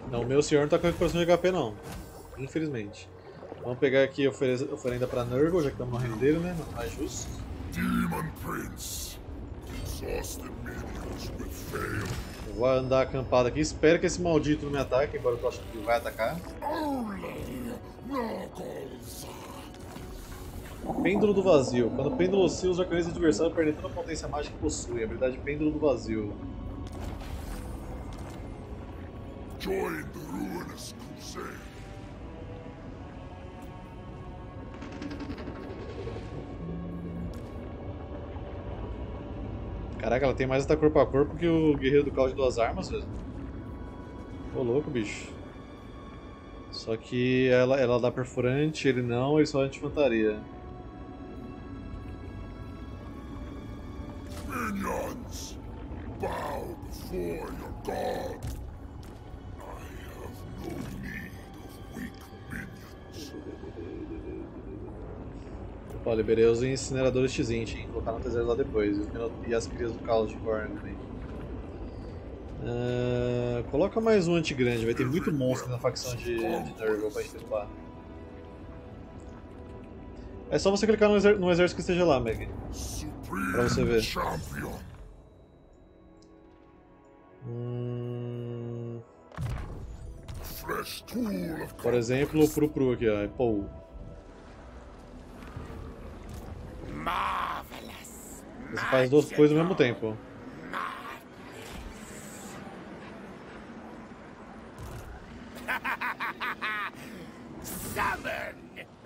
Não, o meu senhor não tá com recuperação de HP não. Infelizmente. Vamos pegar aqui a oferenda pra Nurgle, já que estamos no reino dele, né? Nada mais justo. Demon Prince. Exhausted minions will fail. Eu vou andar acampado aqui, espero que esse maldito não me ataque, embora eu tô achando que ele vai atacar. Only Knuckles. Pêndulo do Vazio. Quando o pêndulo oscila, os arcanistas adversários perdem toda a potência mágica que possuem. Habilidade Pêndulo do Vazio. Join the ruinous crusade. Caraca, ela tem mais ataque corpo a corpo que o Guerreiro do Caos de Duas Armas, velho. Ô louco, bicho. Só que ela dá perfurante, ele não, ele só anti-infantaria. Minions, bow before your god. I have no need of weak minions. Ó, liberei os incineradores X-Int, hein? Vou colocar no T0 lá depois. E as crias do Caos de Korn também. Coloca mais um anti-grande, vai ter muito monstro na facção de Nurgle pra gente derrubar. É só você clicar no exército que esteja lá, Meg. Pra você ver. Champion. Fresh tool of Por exemplo, o Pru aqui, ó. É Pou. Marvelous. Você faz duas coisas ao mesmo tempo. Summon.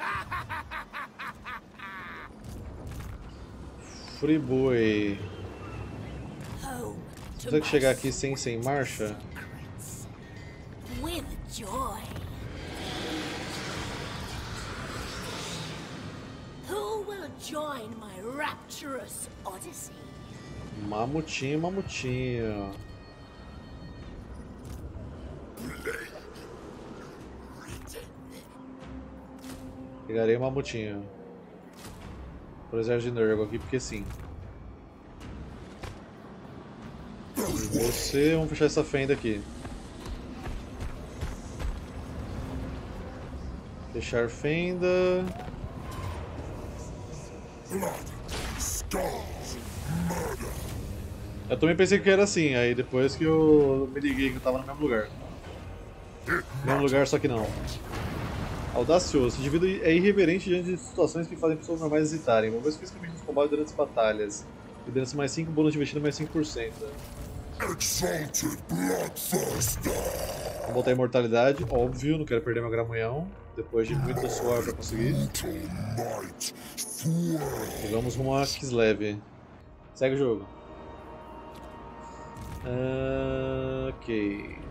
Friboi. Home to Consegue my chegar aqui sem marcha? secrets. With joy. Who will join my rapturous odyssey? Mamutinho, mamutinho. Pegarei o mamutinho. Por exército de Nurgle aqui, porque sim. E você, vamos fechar essa fenda aqui. Fechar fenda. blood, scars, murder. Eu também pensei que era assim, aí depois que eu me liguei que eu tava no mesmo lugar. Mesmo lugar, só que não. Audacioso. Esse indivíduo é irreverente diante de situações que fazem pessoas normais hesitarem. Envolver fisicamente nos combates durante as batalhas. Liderança mais 5, bônus de investida mais 5%. Exalted bloodthirster. Vou botar imortalidade, óbvio, não quero perder meu gramunhão. Depois de muito suor pra conseguir. Brutal might. Fuel. E vamos rumo a Kislev. Segue o jogo. Ok.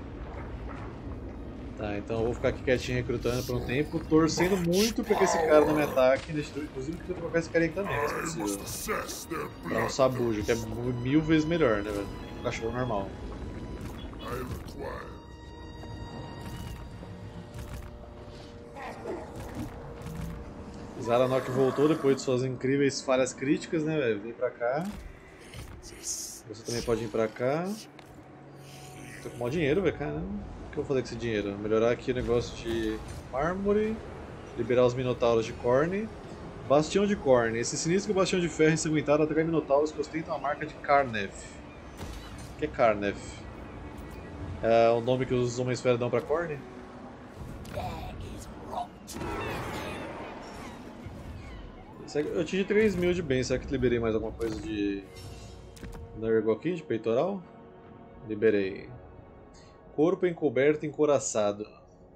Tá, então eu vou ficar aqui quietinho recrutando por um tempo, torcendo muito pra que esse cara não me ataque. Inclusive, eu vou colocar esse cara aí também, se I must possível. assess their Pra um blood. sabujo, que é 1000 vezes melhor, né, velho? Um cachorro normal. I require. Zaranok voltou depois de suas incríveis falhas críticas, né, velho? Vem pra cá. Você também pode vir pra cá. Tô com mau dinheiro, velho, caramba. O que eu vou fazer com esse dinheiro? Melhorar aqui o negócio de mármore. Liberar os minotauros de Korn. Bastião de Korn. Esse sinistro bastião de ferro ensanguentado atrai minotauros que ostentam a marca de Karnev. O que é Karnev? É o nome que os Homens-Fera dão pra Korn? There is rot. Eu atingi 3.000 de bem, será que liberei mais alguma coisa de Nurgle aqui, de peitoral? Liberei. Corpo encoberto, encoraçado.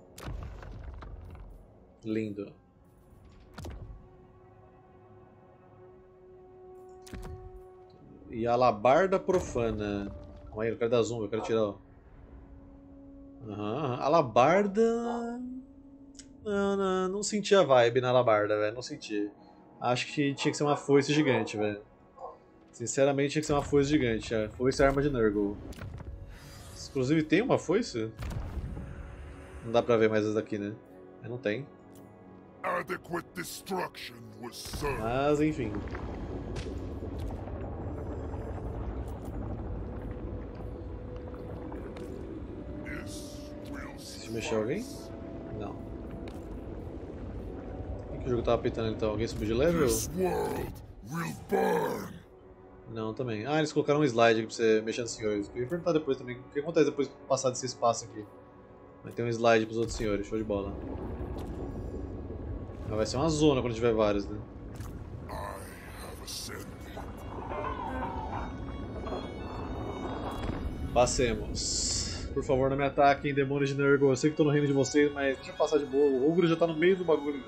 Lindo. E alabarda profana. Calma aí, eu quero dar zoom, eu quero tirar. Alabarda. Não senti a vibe na alabarda, velho. Não senti. Acho que tinha que ser uma foice gigante, velho. Sinceramente, tinha que ser uma foice gigante. A foice é a arma de Nurgle. Inclusive, tem uma foice? Não dá pra ver mais essa daqui, né? Mas não tem. Adequate destruction was served. Mas, enfim. This will Deixa eu mexer alguém? Não. O que o jogo tava apertando então? Alguém subiu de level? This world will burn. Não, também. Ah, eles colocaram um slide aqui pra você mexer nos senhores. Eu ia perguntar depois também o que acontece depois de passar desse espaço aqui. Vai ter um slide pros outros senhores, show de bola. Mas vai ser uma zona quando tiver vários, né? I have ascended. Passemos. Por favor, não me ataquem, demônios de Nurgle. Eu sei que tô no reino de vocês, mas deixa eu passar de boa. O ogro já tá no meio do bagulho.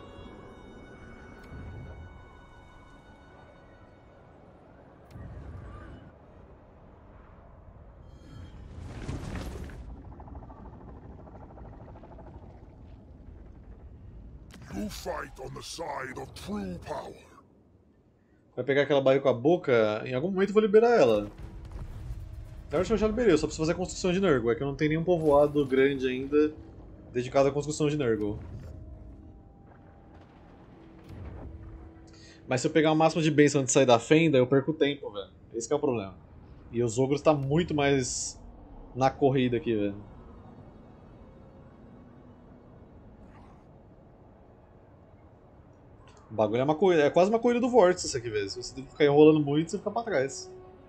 You fight on the side of true power. Vai pegar aquela barriga com a boca, em algum momento eu vou liberar ela. Na verdade eu já liberei, eu só preciso fazer a construção de Nurgle. É que eu não tenho nenhum povoado grande ainda dedicado à construção de Nurgle. Mas se eu pegar o máximo de bênção antes de sair da fenda, eu perco tempo, velho. Esse que é o problema. E os ogros tá muito mais na corrida aqui, velho. O bagulho é uma corrida, é quase uma corrida do vórtice isso aqui, velho. Se você ficar enrolando muito, você fica pra trás.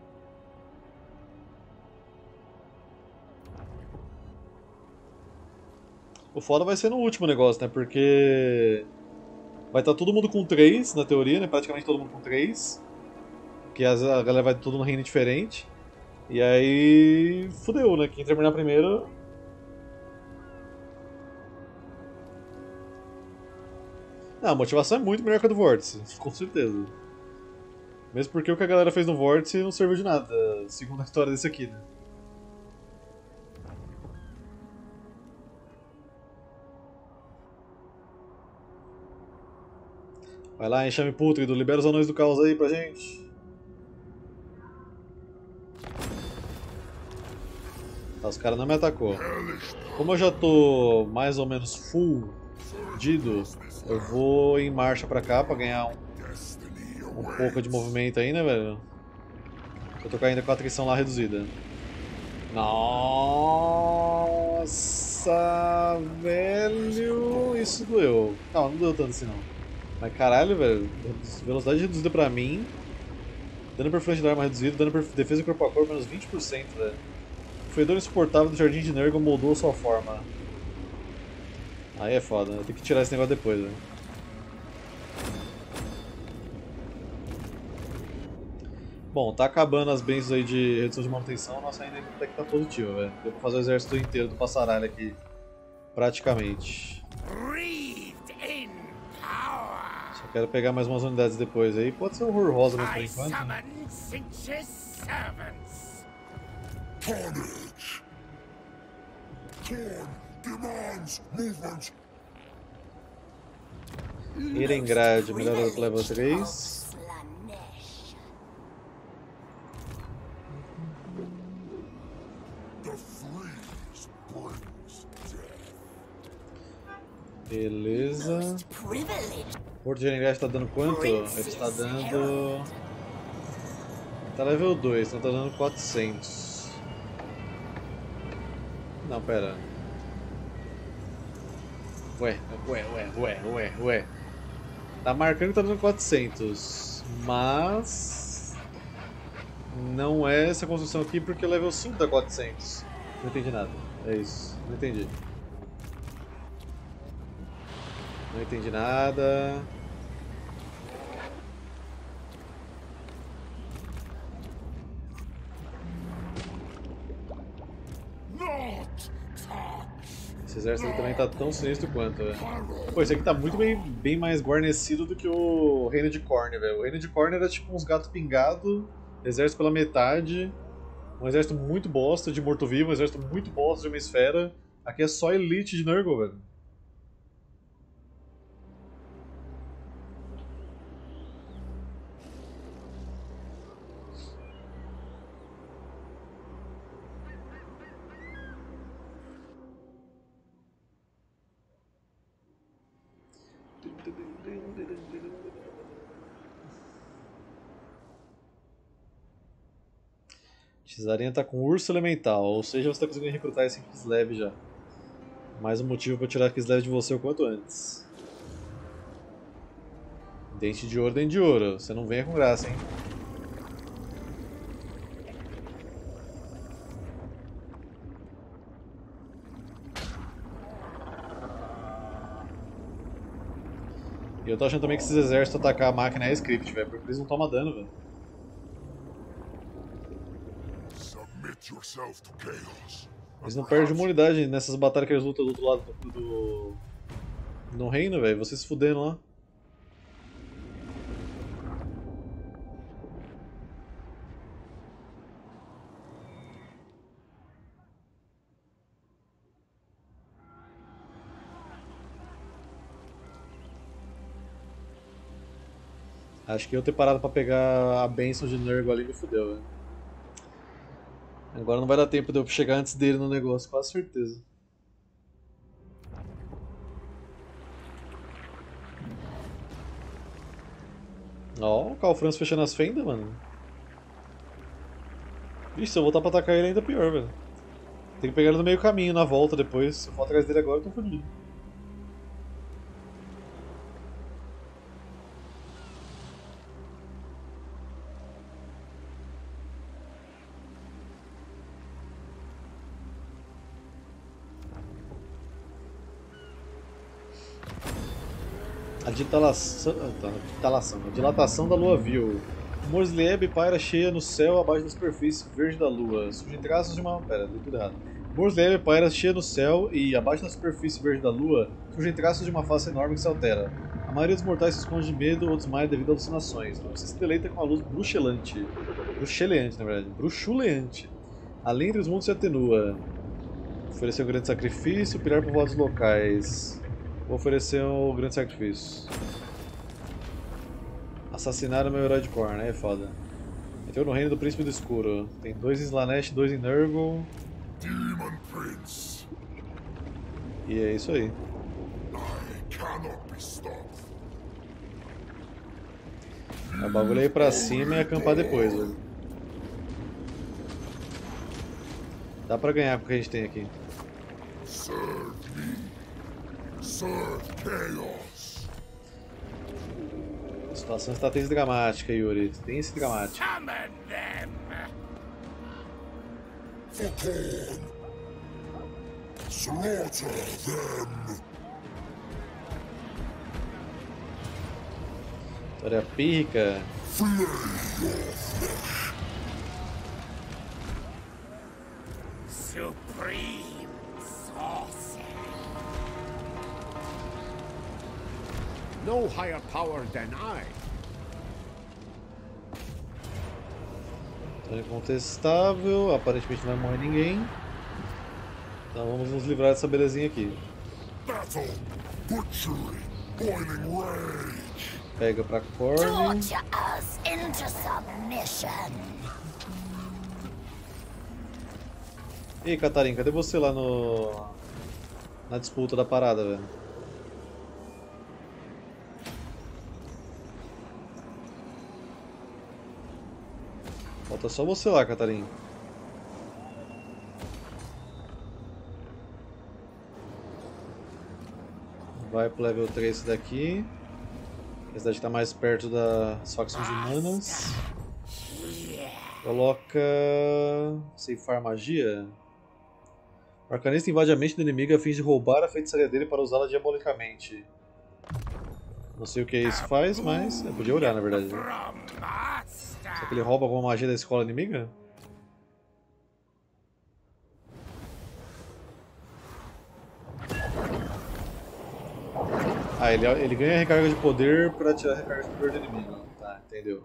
O foda vai ser no último negócio, né? Porque vai estar todo mundo com 3, na teoria, né? Praticamente todo mundo com 3. Porque a galera vai todo no reino diferente. E aí. Fudeu, né? Quem terminar primeiro. Não, a motivação é muito melhor que a do Vórtice, com certeza. Mesmo porque o que a galera fez no Vórtice não serviu de nada, segundo a história desse aqui, né? Vai lá, enxame pútrido, libera os anões do caos aí pra gente. Tá, os caras não me atacou. Como eu já tô mais ou menos fudido, eu vou em marcha pra cá pra ganhar um pouco de movimento aí, né, velho? Eu tô caindo com a atrição lá reduzida. Nossa, velho, isso doeu. Não doeu tanto assim não. Mas caralho, velho, velocidade reduzida pra mim, dano por flash de arma reduzido, dano por defesa corpo a corpo menos 20%, velho. O fedor insuportável do Jardim de Nurgle moldou sua forma. Aí é foda, eu tenho que tirar esse negócio depois, velho. Bom, tá acabando as bênçãos aí de redução de manutenção, nossa ainda até que tá positiva, velho. Deu pra fazer o exército inteiro do passaralho aqui, praticamente. Só quero pegar mais umas unidades depois aí. Pode ser o Rosa mesmo por enquanto. Carnage! Torn demands movement. Erengrad, melhorado pro level 3. The freeze brings death. Beleza. Porto de Erengrad tá dando quanto? Ele está dando... Tá level 2, então tá dando 400. Não, pera. Ué. Tá marcando que tá dando 400. Mas... Não é essa construção aqui porque o level 5 dá 400. Não entendi nada. É isso. Não entendi. Não entendi nada. Esse exército aqui também tá tão sinistro quanto, velho. Pô, esse aqui tá muito bem mais guarnecido do que o Reino de Khorne, velho. O Reino de Khorne era tipo uns gatos pingados, exército pela metade, um exército muito bosta de morto-vivo, um exército muito bosta de uma esfera. Aqui é só elite de Nurgle, velho. Tizarinha tá com urso elemental, ou seja, você tá conseguindo recrutar esse leve já. Mais um motivo pra tirar aqueles leves de você o quanto antes. Dente de ouro, dente de ouro. Você não venha com graça, hein? E eu tô achando também que esses exércitos atacar a máquina é script, velho, porque eles não tomam dano, velho. Submit yourself to chaos. Eles não perdem uma unidade nessas batalhas que eles lutam do outro lado do... no reino, velho. Vocês se fudendo lá. Acho que eu ter parado pra pegar a benção de Nurgle ali me fudeu, velho. Agora não vai dar tempo de eu chegar antes dele no negócio, quase certeza. Ó, o Calfrance fechando as fendas, mano. Vixe, se eu voltar pra atacar ele ainda é pior, velho. Tem que pegar ele no meio caminho, na volta depois. Se eu for atrás dele agora, eu tô fudido. A dilatação da lua vil. Morslieb paira cheia no céu abaixo da superfície verde da lua. Surgem traços de uma. Pera, li tudo errado. Morslieb paira cheia no céu e abaixo da superfície verde da lua surgem traços de uma face enorme que se altera. A maioria dos mortais se esconde de medo, outros mais devido a alucinações. Você se deleita com a luz bruxelante. Bruxeleante, na verdade. Bruxuleante. Além entre os mundos se atenua. Oferecer um grande sacrifício, pirar povoados locais. Vou oferecer um grande sacrifício. Assassinar o meu herói de Khorne, é foda. Entrou no reino do Príncipe do Escuro. Tem 2 em Slaanesh, 2 em Nurgle. Demon Prince. E é isso aí. I cannot be stopped. O bagulho é ir pra cima e acampar depois, velho. Dá pra ganhar com o que a gente tem aqui. Serve me. Serve chaos. A situação está tensa e dramática, Yuri. Tensa e dramática. Summon them. For Khorne. Slaughter them. História pírrica. Flay your flesh. Supreme sorcery. No higher power than I. História incontestável. Aparentemente não vai morrer ninguém. Então vamos nos livrar dessa belezinha aqui. Battle. Butchery. Boiling rage. Pega pra Khorne. Torture us into submission. E aí, Catarina, cadê você lá no... na disputa da parada, velho? Falta só você lá, Catarina. Vai pro level 3 esse daqui. Esse daqui tá mais perto das facções humanas. Coloca... Ceifar magia. O arcanista invade a mente do inimigo a fim de roubar a feitiçaria dele para usá-la diabolicamente. Não sei o que isso faz, mas eu podia olhar na verdade. Será que ele rouba alguma magia da escola inimiga? Ah, ele ganha recarga de poder para tirar a recarga de poder do inimigo. Tá, entendeu.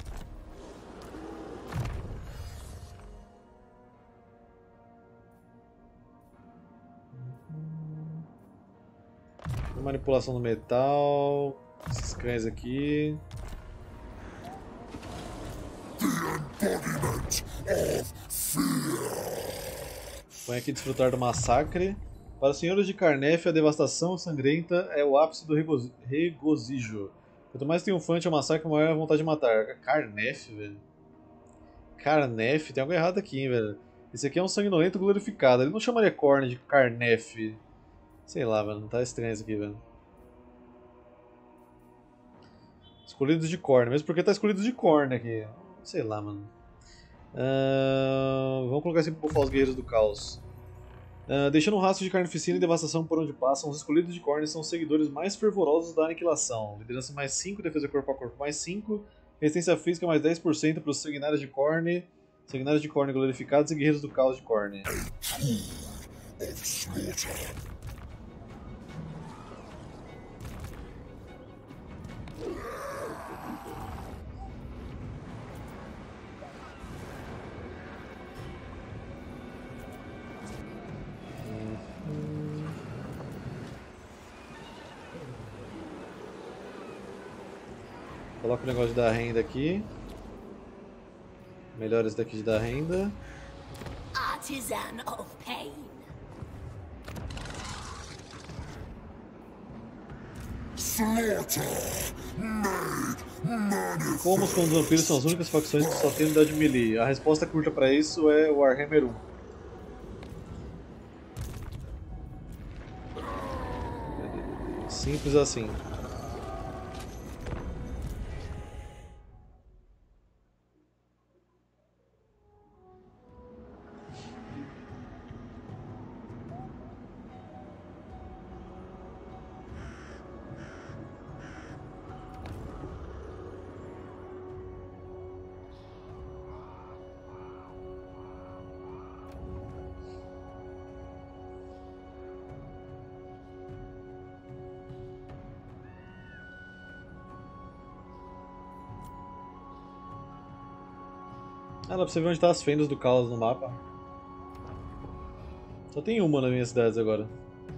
Manipulação do metal. Esses cães aqui. The embodiment of fear. Põe aqui desfrutar do massacre. Para os senhores de Carnef, a devastação sangrenta é o ápice do regozijo. Quanto mais triunfante é o massacre, maior é a vontade de matar. Carnef, velho. Carnef? Tem algo errado aqui, hein, velho. Esse aqui é um sanguinolento glorificado. Ele não chamaria Khorne de Carnef. Sei lá, mano. Tá estranho isso aqui, velho. Escolhidos de Khorne. Mesmo porque tá escolhidos de Khorne aqui. Sei lá, mano. Vamos colocar assim pra bufar os guerreiros do caos. Deixando um rastro de carnificina e devastação por onde passam, os escolhidos de Khorne são os seguidores mais fervorosos da aniquilação. Liderança mais 5, defesa corpo a corpo mais 5, resistência física mais 10% para os Sanguinários de Khorne, Sanguinários de Khorne glorificados e guerreiros do caos de Khorne. Coloca o negócio de dar renda aqui. Melhor esse daqui de dar renda. Artisan of pain. Como os clãs dos vampiros são as únicas facções que só têm unidade melee? A resposta curta para isso é o Warhammer 1. Simples assim. Ah, dá pra você ver onde tá as fendas do caos no mapa. Só tem uma nas minhas cidades agora.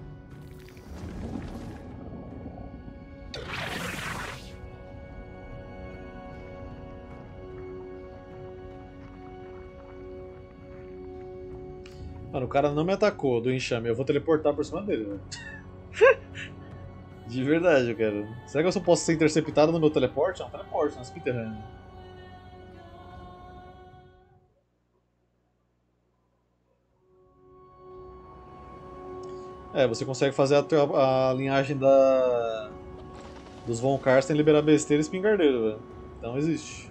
Mano, o cara não me atacou do enxame, eu vou teleportar por cima dele, velho. De verdade, cara. Será que eu só posso ser interceptado no meu teleporte? Não, teleporte, não é speedrun. Você consegue fazer a linhagem dos Von Karsten liberar besteira e espingardeiro, velho. Então existe.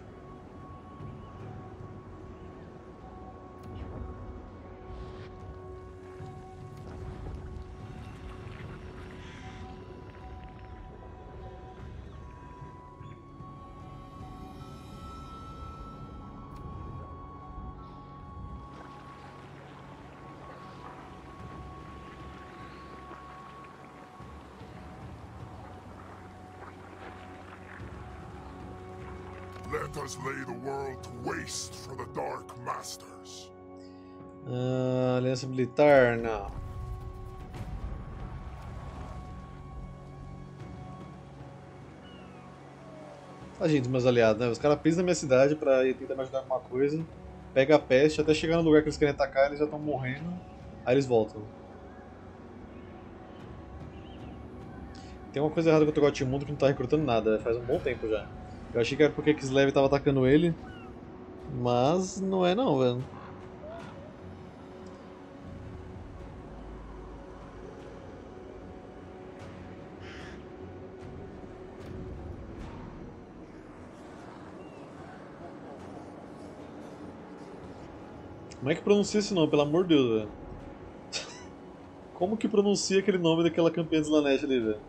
Let us lay the world to waste for the Dark Masters. Aliança militar, não. Tadinho dos meus aliados, né? Os caras pisam na minha cidade pra ir tentar me ajudar com alguma coisa, pega a peste, até chegar no lugar que eles querem atacar, eles já estão morrendo, aí eles voltam. Tem uma coisa errada com o Togotimundo que não tá recrutando nada, faz um bom tempo já. Eu achei que era porque Kislev tava atacando ele, mas não é não, velho. Como é que pronuncia esse nome, pelo amor de Deus, velho? Como que pronuncia aquele nome daquela campeã de Slanesh ali, velho?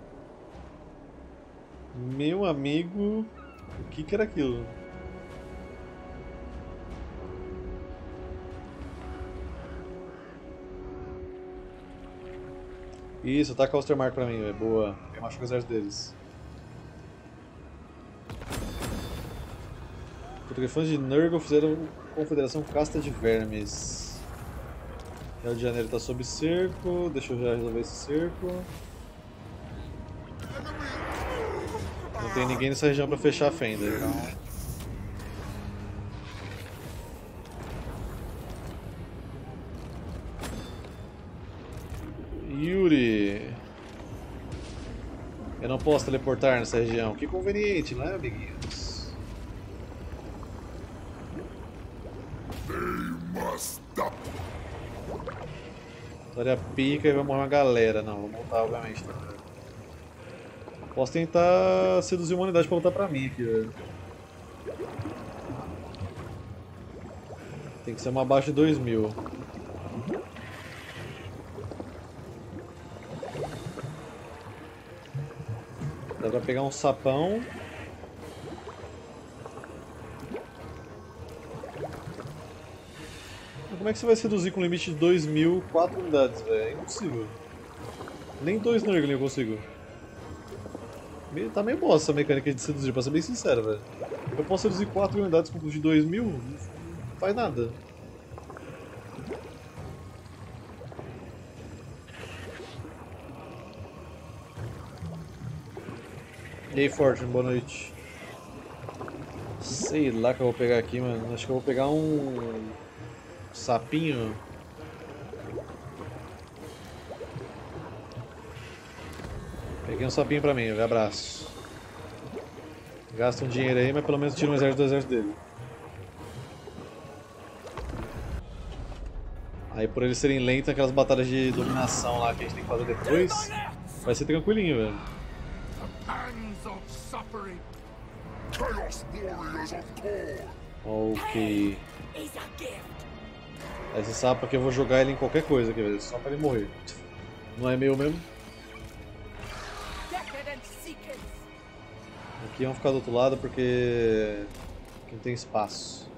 Meu amigo... O que era aquilo? Isso, ataca o Ostermark pra mim, velho. Boa. Eu machuco o exército deles. Fotografantes de Nurgle fizeram Confederação Casta de Vermes. Rio de Janeiro tá sob cerco. Deixa eu já resolver esse cerco. Não tem ninguém nessa região pra fechar a fenda, então... Yuri... Eu não posso teleportar nessa região. Que conveniente, não é, amiguinhos? Vitória pica e vai morrer uma galera. Não, vou montar obviamente. Tá? Posso tentar seduzir a humanidade pra lutar pra mim aqui, velho. Tem que ser uma abaixo de 2000. Dá pra pegar um sapão. Como é que você vai seduzir com limite de 2000, 4 unidades, velho? É impossível. Nem 2 Nurgle eu consigo. Tá meio boa essa mecânica de seduzir, pra ser bem sincero, velho. Eu posso seduzir 4 unidades com custo de 2000? Não faz nada. E aí, Fortune, boa noite. Sei lá que eu vou pegar aqui, mano. Acho que eu vou pegar um sapinho. Peguei um sapinho pra mim, abraço. Gasta um dinheiro aí, mas pelo menos tira um exército do exército dele. Aí por eles serem lentos, aquelas batalhas de dominação lá que a gente tem que fazer depois, vai ser tranquilinho, velho. Ok. Esse sapo aqui eu vou jogar ele em qualquer coisa, quer ver? Só pra ele morrer. Não é meu mesmo? Aqui vamos ficar do outro lado porque aqui não tem espaço.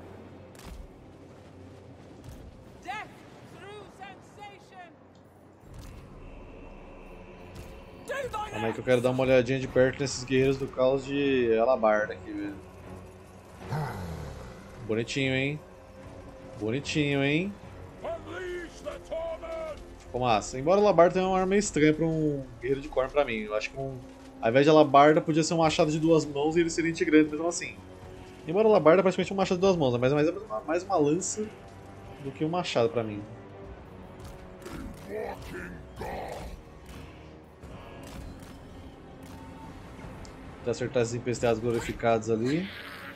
Calma aí que eu quero dar uma olhadinha de perto nesses guerreiros do caos de Alabarda aqui, velho. Bonitinho, hein? Bonitinho, hein? Ficou massa. Embora o Alabarda tenha uma arma meio estranha pra um guerreiro de Khorne pra mim. Eu acho que ao invés de Alabarda podia ser um machado de 2 mãos e ele seria integrante mesmo assim. Embora o Alabarda é praticamente um machado de 2 mãos, mas é mais uma lança do que um machado pra mim. Pra acertar esses empesteados glorificados ali.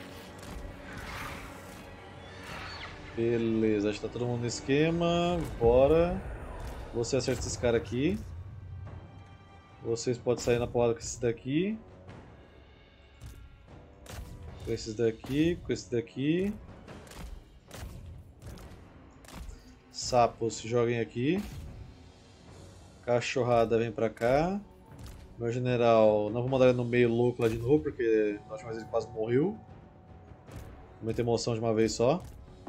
Beleza, acho que tá todo mundo no esquema. Bora. Você acerta esses caras aqui. Vocês podem sair na porrada com esses daqui. Com esses daqui, com esse daqui. Sapos se joguem aqui. Cachorrada vem pra cá. Meu general, não vou mandar ele no meio louco lá de novo, porque na última vez ele quase morreu. Vou meter emoção de uma vez só.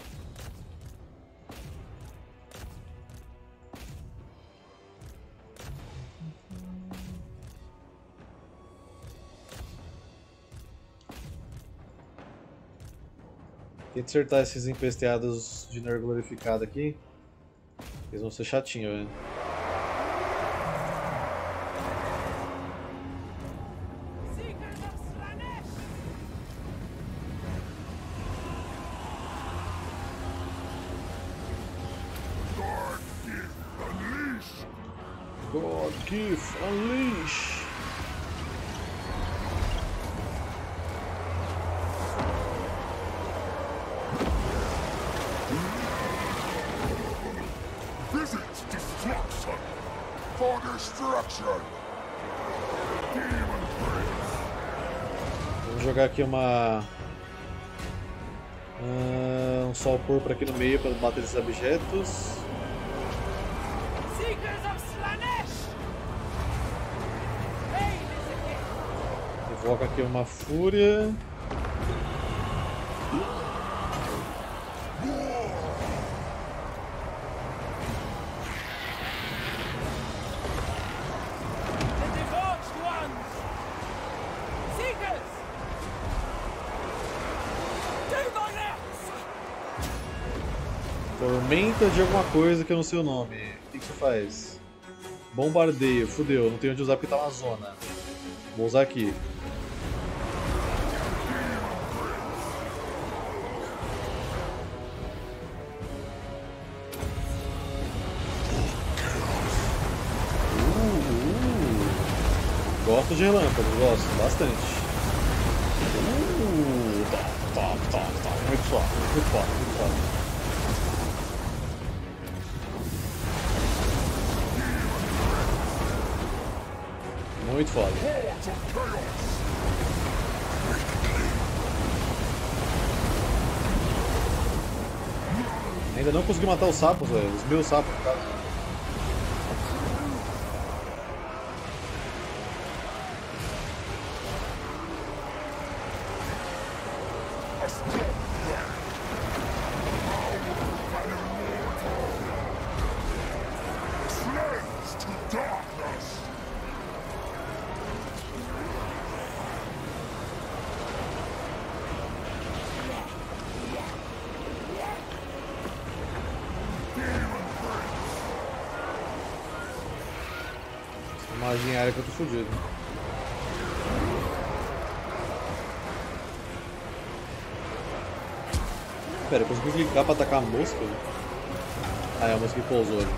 Tenta acertar esses empesteados de Nurgle glorificado aqui. Eles vão ser chatinhos, velho. God give unleash. Visit destruction for destruction. Demon Prince. Vamos jogar aqui um sol púrpura aqui no meio para bater esses objetos. Invoca aqui uma fúria. Tormenta de alguma coisa que eu não sei o nome. O que você faz? Bombardeio. Fudeu, não tenho onde usar porque tá uma zona. Vou usar aqui. Gosto de relâmpagos, gosto bastante. Tá. Muito foda, muito foda, muito foda. muito foda. Ainda não consegui matar os sapos, velho. Os meus sapos, cara. Magia em área que eu tô fudido. Pera, eu consegui clicar pra atacar a mosca? Ah, é a mosca que pousou ali.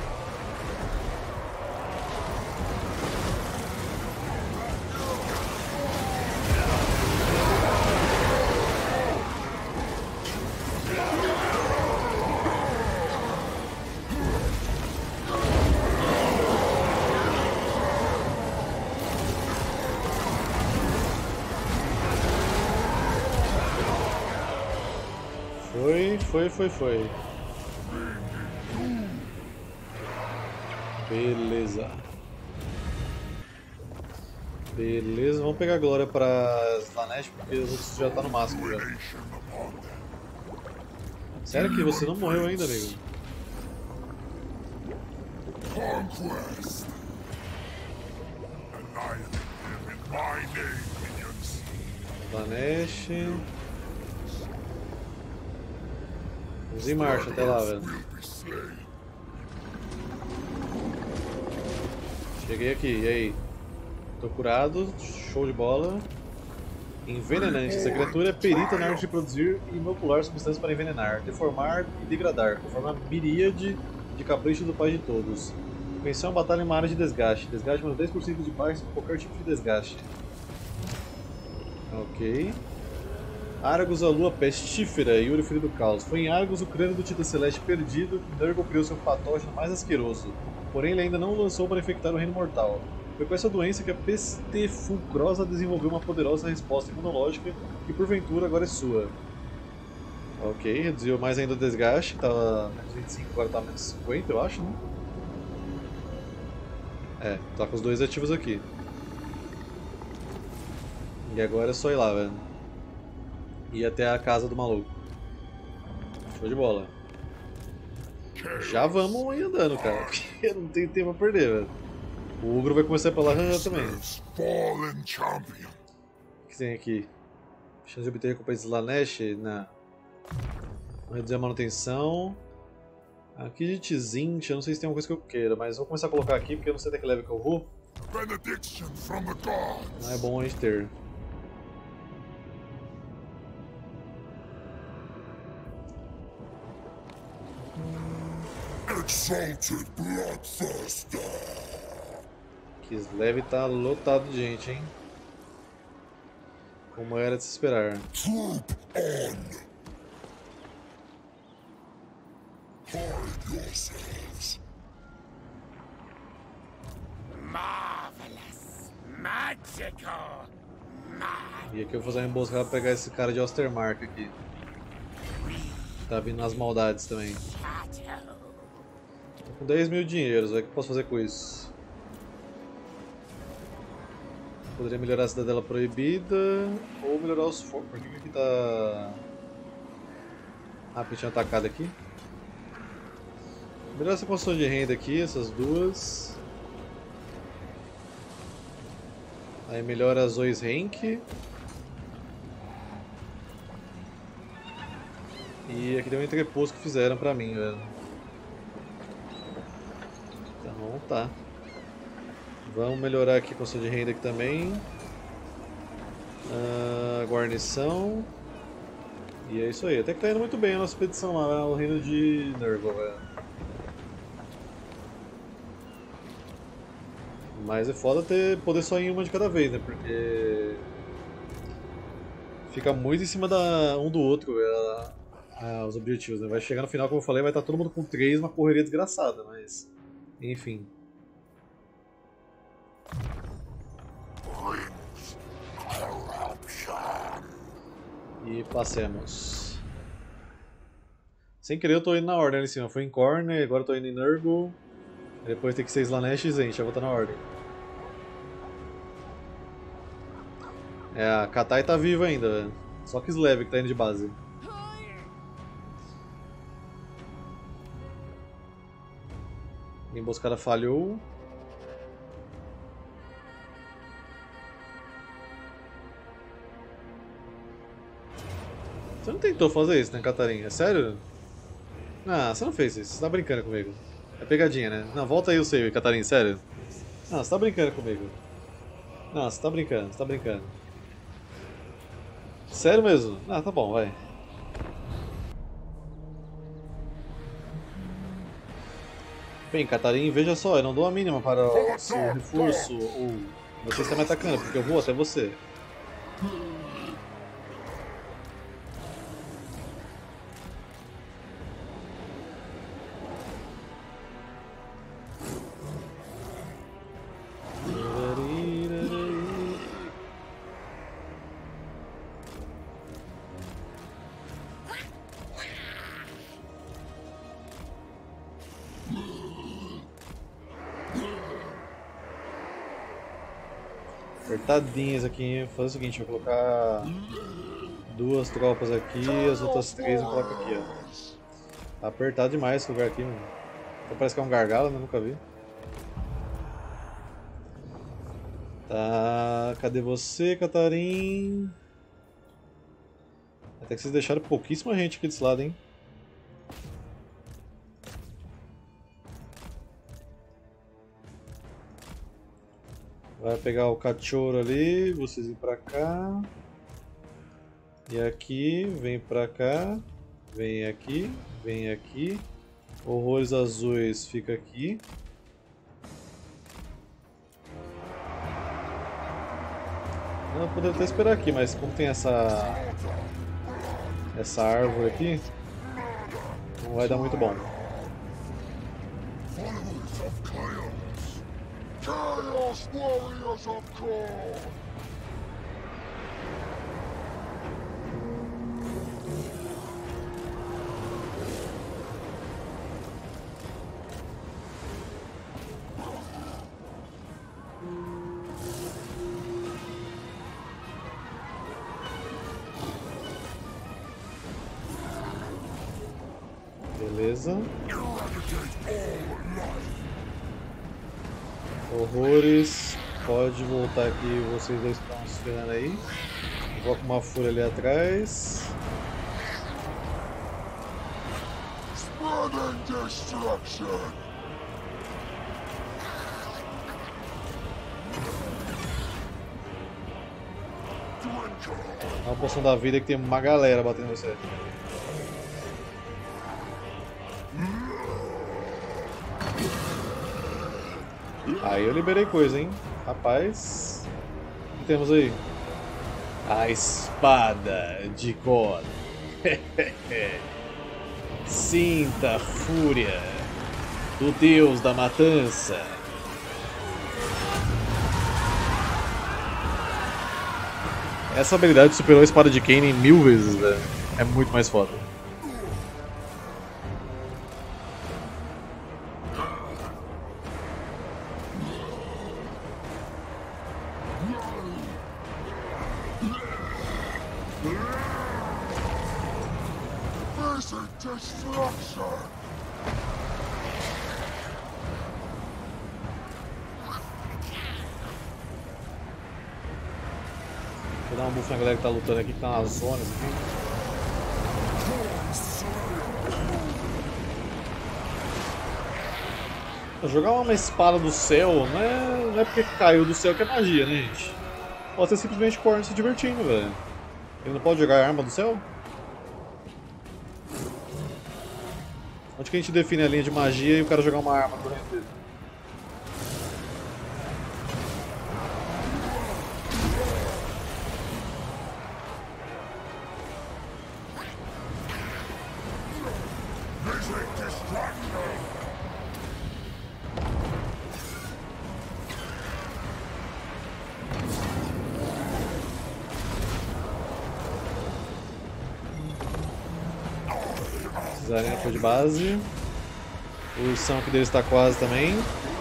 Foi. Beleza. Vamos pegar a glória pra Slaanesh, porque os outros já tá no máximo já. Sério que você não morreu ainda, amigo? Conquest. Annihilate them in my name, minions. Slaanesh. Vamos em marcha até lá, velho. Cheguei aqui, e aí? Tô curado, show de bola. Envenenante. Essa criatura é perita na arte de produzir e inocular substâncias para envenenar, deformar e degradar, conforme a miríade de capricho do pai de todos. Venceu uma batalha em uma área de desgaste. Desgaste mais 10% de baixa por qualquer tipo de desgaste. Ok. Argus, a lua pestífera e Yuri, filho do caos. Foi em Argus, o crânio do Titã Celeste perdido, que Nurgle criou seu patógeno mais asqueroso. Porém, ele ainda não lançou para infectar o Reino Mortal. Foi com essa doença que a Peste Fulcrosa desenvolveu uma poderosa resposta imunológica, que porventura agora é sua. Ok, reduziu mais ainda o desgaste, estava menos 25, agora está menos 50, eu acho, né? É, tá com os dois ativos aqui. E agora é só ir lá, velho. Ir até a casa do maluco. Show de bola. Já vamos ir andando, cara. Porque não tem tempo a perder, velho. O Ugro vai começar pra lá também. O que tem aqui? Chance de obter recompensa de Slaanesh? Não. Vou reduzir a manutenção. Aqui de Tzint, eu não sei se tem alguma coisa que eu queira, mas vou começar a colocar aqui porque eu não sei até que level que eu vou. Não é bom a gente ter. Exalted Bloodthirster. Kislev tá lotado de gente, hein? Como era de se esperar. Troop on. Hide yourselves. Marvelous. Magical. E aqui eu vou fazer uma emboscada pra pegar esse cara de Ostermark aqui. Tá vindo nas maldades também. Tô com 10 mil dinheiros, o que eu posso fazer com isso? Poderia melhorar a cidadela proibida ou melhorar os focos. Por que aqui tá. Ah, porque tinha atacado aqui. Melhorar essa construção de renda aqui, essas duas. Aí melhora as Zois Rank. E aqui deu um entreposto que fizeram pra mim, velho. Então tá. Vamos melhorar aqui a construção de renda aqui também. Guarnição. E é isso aí. Até que tá indo muito bem a nossa expedição lá no reino de Nurgle, velho. Mas é foda poder só ir uma de cada vez, né? Porque fica muito em cima um do outro, os objetivos, né? Vai chegar no final, como eu falei, vai estar todo mundo com 3, uma correria desgraçada, mas enfim. E passemos. Sem querer eu tô indo na ordem ali em cima. Fui em Corner, agora eu tô indo em Nurgle. Depois tem que ser Slanesh e Zen, já vou estar na ordem. É, a Katai tá viva ainda, velho. Só que Slev que tá indo de base. A emboscada falhou. Você não tentou fazer isso, né, Catarina? É sério? Ah, você não fez isso. Você tá brincando comigo. É pegadinha, né? Não, volta aí o seu, Catarina, sério. Não, você tá brincando comigo. Não, você tá brincando. Sério mesmo? Ah, tá bom, vai. Bem, Catarina, veja só, eu não dou a mínima para o seu reforço ou você está me atacando, porque eu vou até você. Apertadinhas aqui, hein? Vou fazer o seguinte, vou colocar 2 tropas aqui e as outras 3 eu coloco aqui, ó. Tá apertado demais esse lugar aqui, mano. Até parece que é um gargalo, né? Nunca vi. Tá, cadê você, Catarim? Até que vocês deixaram pouquíssima gente aqui desse lado, hein? Vai pegar o cachorro ali, vocês vêm pra cá. E aqui, vem pra cá. Vem aqui, vem aqui. Horrores azuis fica aqui. Eu poderia até esperar aqui, mas como tem essa árvore aqui, não vai dar muito bom. Chaos Warriors of Khorne! Beleza. Horrores, pode voltar aqui, vocês dois estão esperando aí. Vou com uma fúria ali atrás. Spreading destruction! É uma poção da vida que tem uma galera batendo em você. Aí eu liberei coisa, hein? Rapaz. O que temos aí? A espada de Khorne. Sinta a fúria do Deus da Matança. Essa habilidade superou a espada de Kain 1000 vezes, velho. É muito mais foda. Vou dar uma buff na galera que tá lutando aqui, que tá nas zonas aqui. Jogar uma espada do céu não é porque caiu do céu que é magia, né, gente? Pode ser simplesmente Khorne se divertindo, velho. Ele não pode jogar a arma do céu? Onde que a gente define a linha de magia e o cara jogar uma arma do reino dele? A arena foi de base. O ursão aqui deles está quase também.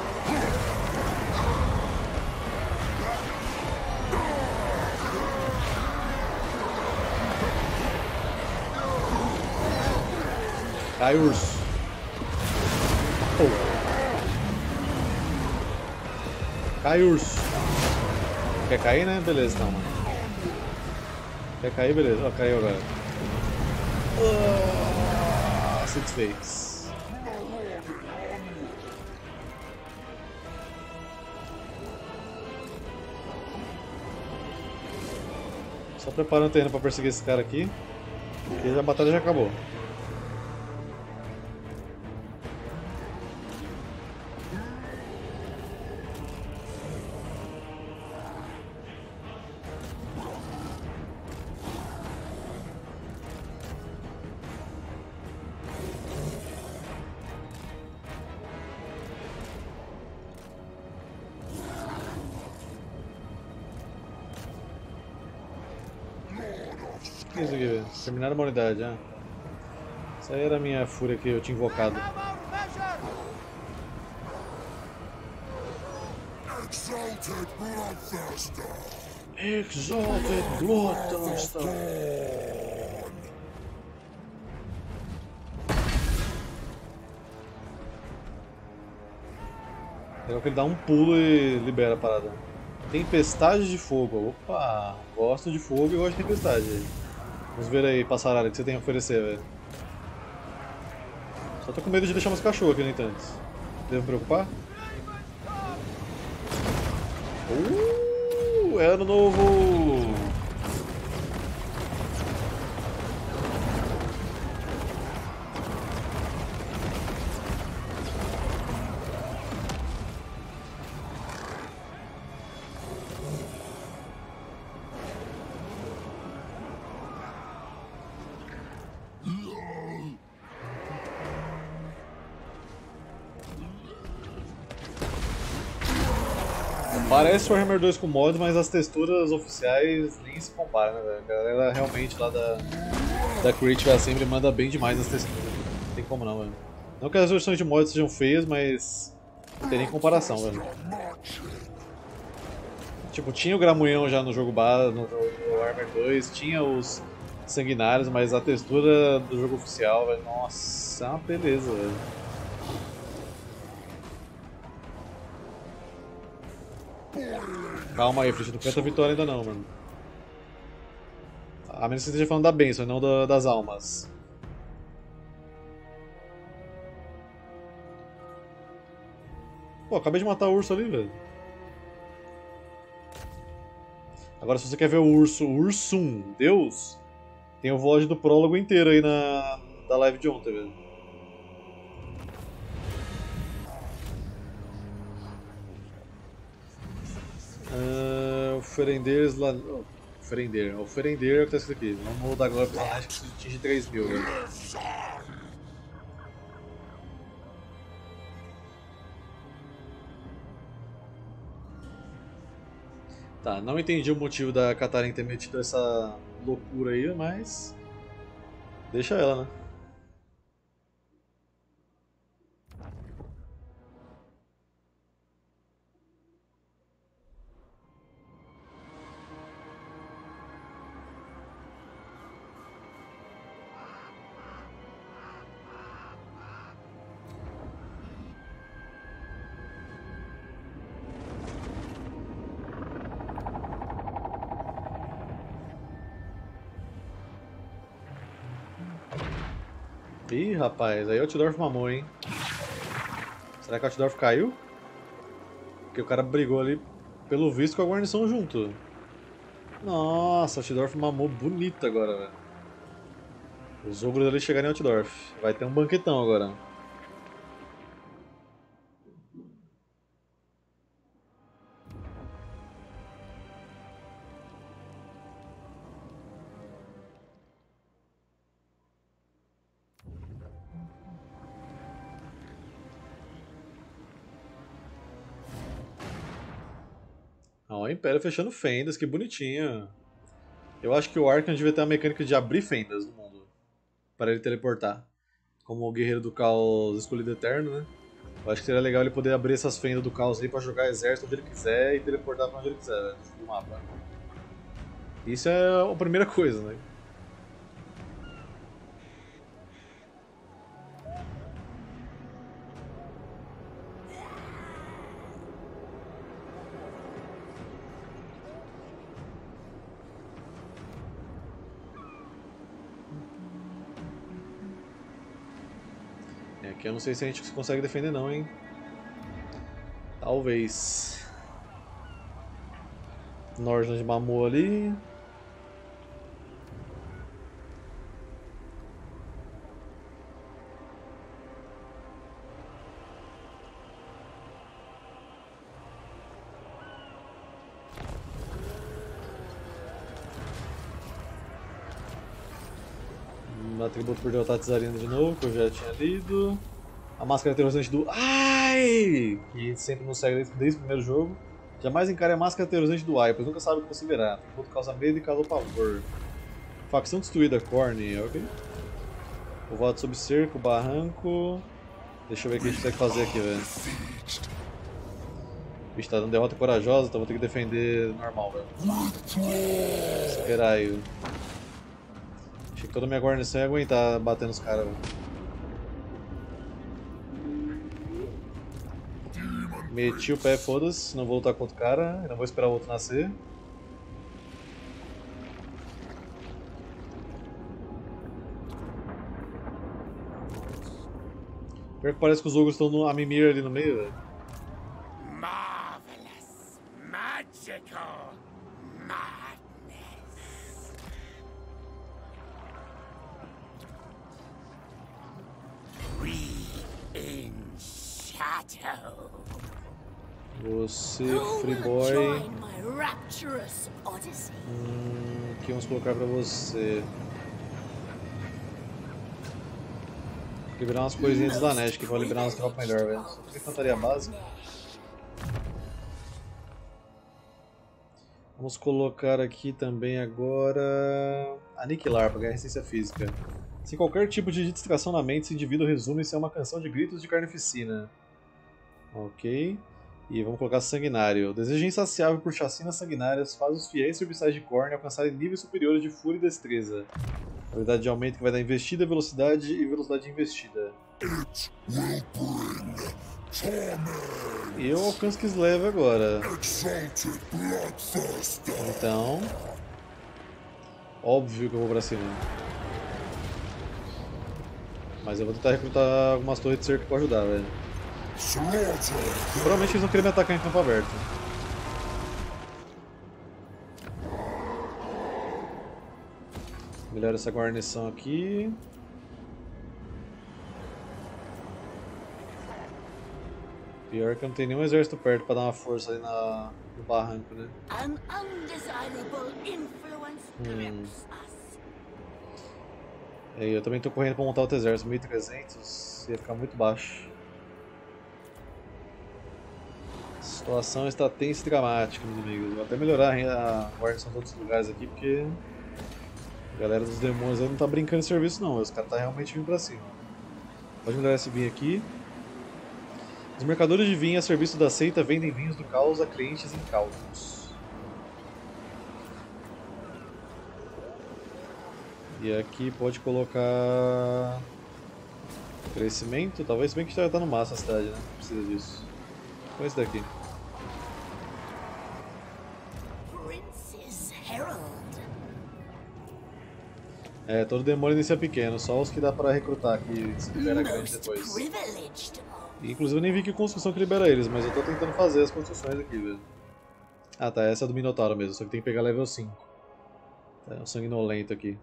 Cai, urso. Oh. Cai, urso. Quer cair, né? Beleza, então, mano. Quer cair, beleza. Ó, caiu agora. Six fakes. Só preparando o terreno pra perseguir esse cara aqui. E a batalha já acabou. O que é isso aqui, velho? Terminaram uma unidade, ah. Essa aí era a minha fúria que eu tinha invocado. Exalted Bloodthirster! Exalted Bloodthirster! Legal que ele dá um pulo e libera a parada. Tempestade de fogo. Opa! Gosto de fogo e gosto de tempestade. Vamos ver aí, passaralho, o que você tem a oferecer, velho. Só tô com medo de deixar meus cachorros aqui no entanto. Devo me preocupar? É ano novo! Parece o Warhammer 2 com mods, mas as texturas oficiais nem se comparam, né, velho? A galera realmente lá da Creative Assembly manda bem demais as texturas. Não tem como não, velho. Não que as versões de mods sejam feias, mas não tem nem comparação, velho. Tipo, tinha o Gramunhão já no jogo base, no Warhammer 2, tinha os sanguinários, mas a textura do jogo oficial, velho, nossa, é uma beleza, velho. Calma aí, Fritz, não canta a vitória ainda não, mano. A menos que você esteja falando da bênção, não das almas. Pô, acabei de matar o urso ali, velho. Agora se você quer ver o urso, o Ursum, Deus, tem o VOD do prólogo inteiro aí da live de ontem, velho. Oferendeiros lá. Oferender é o que tá escrito aqui. Vamos dar agora pra personagem que precisa atingir 3.000, velho. Tá, não entendi o motivo da Catarina ter metido essa loucura aí, mas. Deixa ela, né? Ih, rapaz, aí o Altdorf mamou, hein? Será que o Altdorf caiu? Porque o cara brigou ali, pelo visto, com a guarnição junto. Nossa, o Altdorf mamou bonito agora, velho. Os ogros ali chegaram em Altdorf. Vai ter um banquetão agora. Ó, o Império fechando fendas, que bonitinho. Eu acho que o Arkham devia ter a mecânica de abrir fendas no mundo para ele teleportar. como o Guerreiro do Caos Escolhido Eterno, né? Eu acho que seria legal ele poder abrir essas fendas do caos aí pra jogar exército onde ele quiser e teleportar pra onde ele quiser, velho, no mapa. Isso é a primeira coisa, né? Aqui eu não sei se a gente consegue defender não, hein? Talvez. Norjan de Mamu ali. Atributo perdeu a Tatizarina de novo, que eu já tinha lido. A máscara aterrorizante do Ai! Que sempre nos segue desde o primeiro jogo. Jamais encare a máscara aterrorizante do Ai, pois nunca sabe o que você verá. Atributo causa medo e causa pavor. Facção destruída, Corne, ok? O voto sob cerco, barranco. Deixa eu ver o que a gente consegue fazer aqui, velho. Bicho, tá dando derrota corajosa, então vou ter que defender normal, velho. Esperar aí. Achei que toda a minha guarnição ia aguentar batendo os caras, velho. Meti o pé, foda-se, não vou lutar contra o cara, não vou esperar o outro nascer. Pior que parece que os ogros estão no Amimir ali no meio, velho. Marvelous, magical madness. Breathe in shadow. Você, Who Free will Boy. join my rapturous odyssey? O que vamos colocar pra você? Liberar umas coisinhas de Slanesh aqui pra liberar umas tropas melhor, velho. Só tem infantaria básica. Vamos colocar aqui também agora. Aniquilar para ganhar resistência física. Sem qualquer tipo de distração na mente, esse indivíduo resume-se a uma canção de gritos de carnificina. Ok. E vamos colocar sanguinário. O desejo insaciável por chacinas sanguinárias faz os fiéis serviçais de Khorne alcançarem níveis superiores de fúria e destreza. Habilidade de aumento que vai dar investida, velocidade e velocidade de investida. E eu alcanço que leve agora. Então. Óbvio que eu vou pra cima. Mas eu vou tentar recrutar algumas torres de cerco pra ajudar, velho. Provavelmente eles vão querer me atacar em campo aberto. Melhora essa guarnição aqui. Pior que eu não tenho nenhum exército perto pra dar uma força ali no barranco, né? An undesirable influence grips us. Eu também tô correndo pra montar outro exército, 1300, ia ficar muito baixo. A situação está tensa e dramática, meus amigos. Vou até melhorar a guarnição de outros lugares aqui, porque a galera dos demônios aí não tá brincando de serviço não, os caras tá realmente vindo pra cima. Pode melhorar esse vinho aqui. Os mercadores de vinho a serviço da seita vendem vinhos do caos a clientes incautos. E aqui pode colocar crescimento, talvez, bem que já tá no máximo a cidade, né? Não precisa disso. Põe esse daqui. Prince's Herald. Todo demônio inicia pequeno, só os que dá pra recrutar que se libera grande Most depois. privileged. Inclusive eu nem vi que construção que libera eles, mas eu tô tentando fazer as construções aqui, velho. Ah tá, essa é do Minotauro mesmo, só que tem que pegar level 5. É um sanguinolento aqui.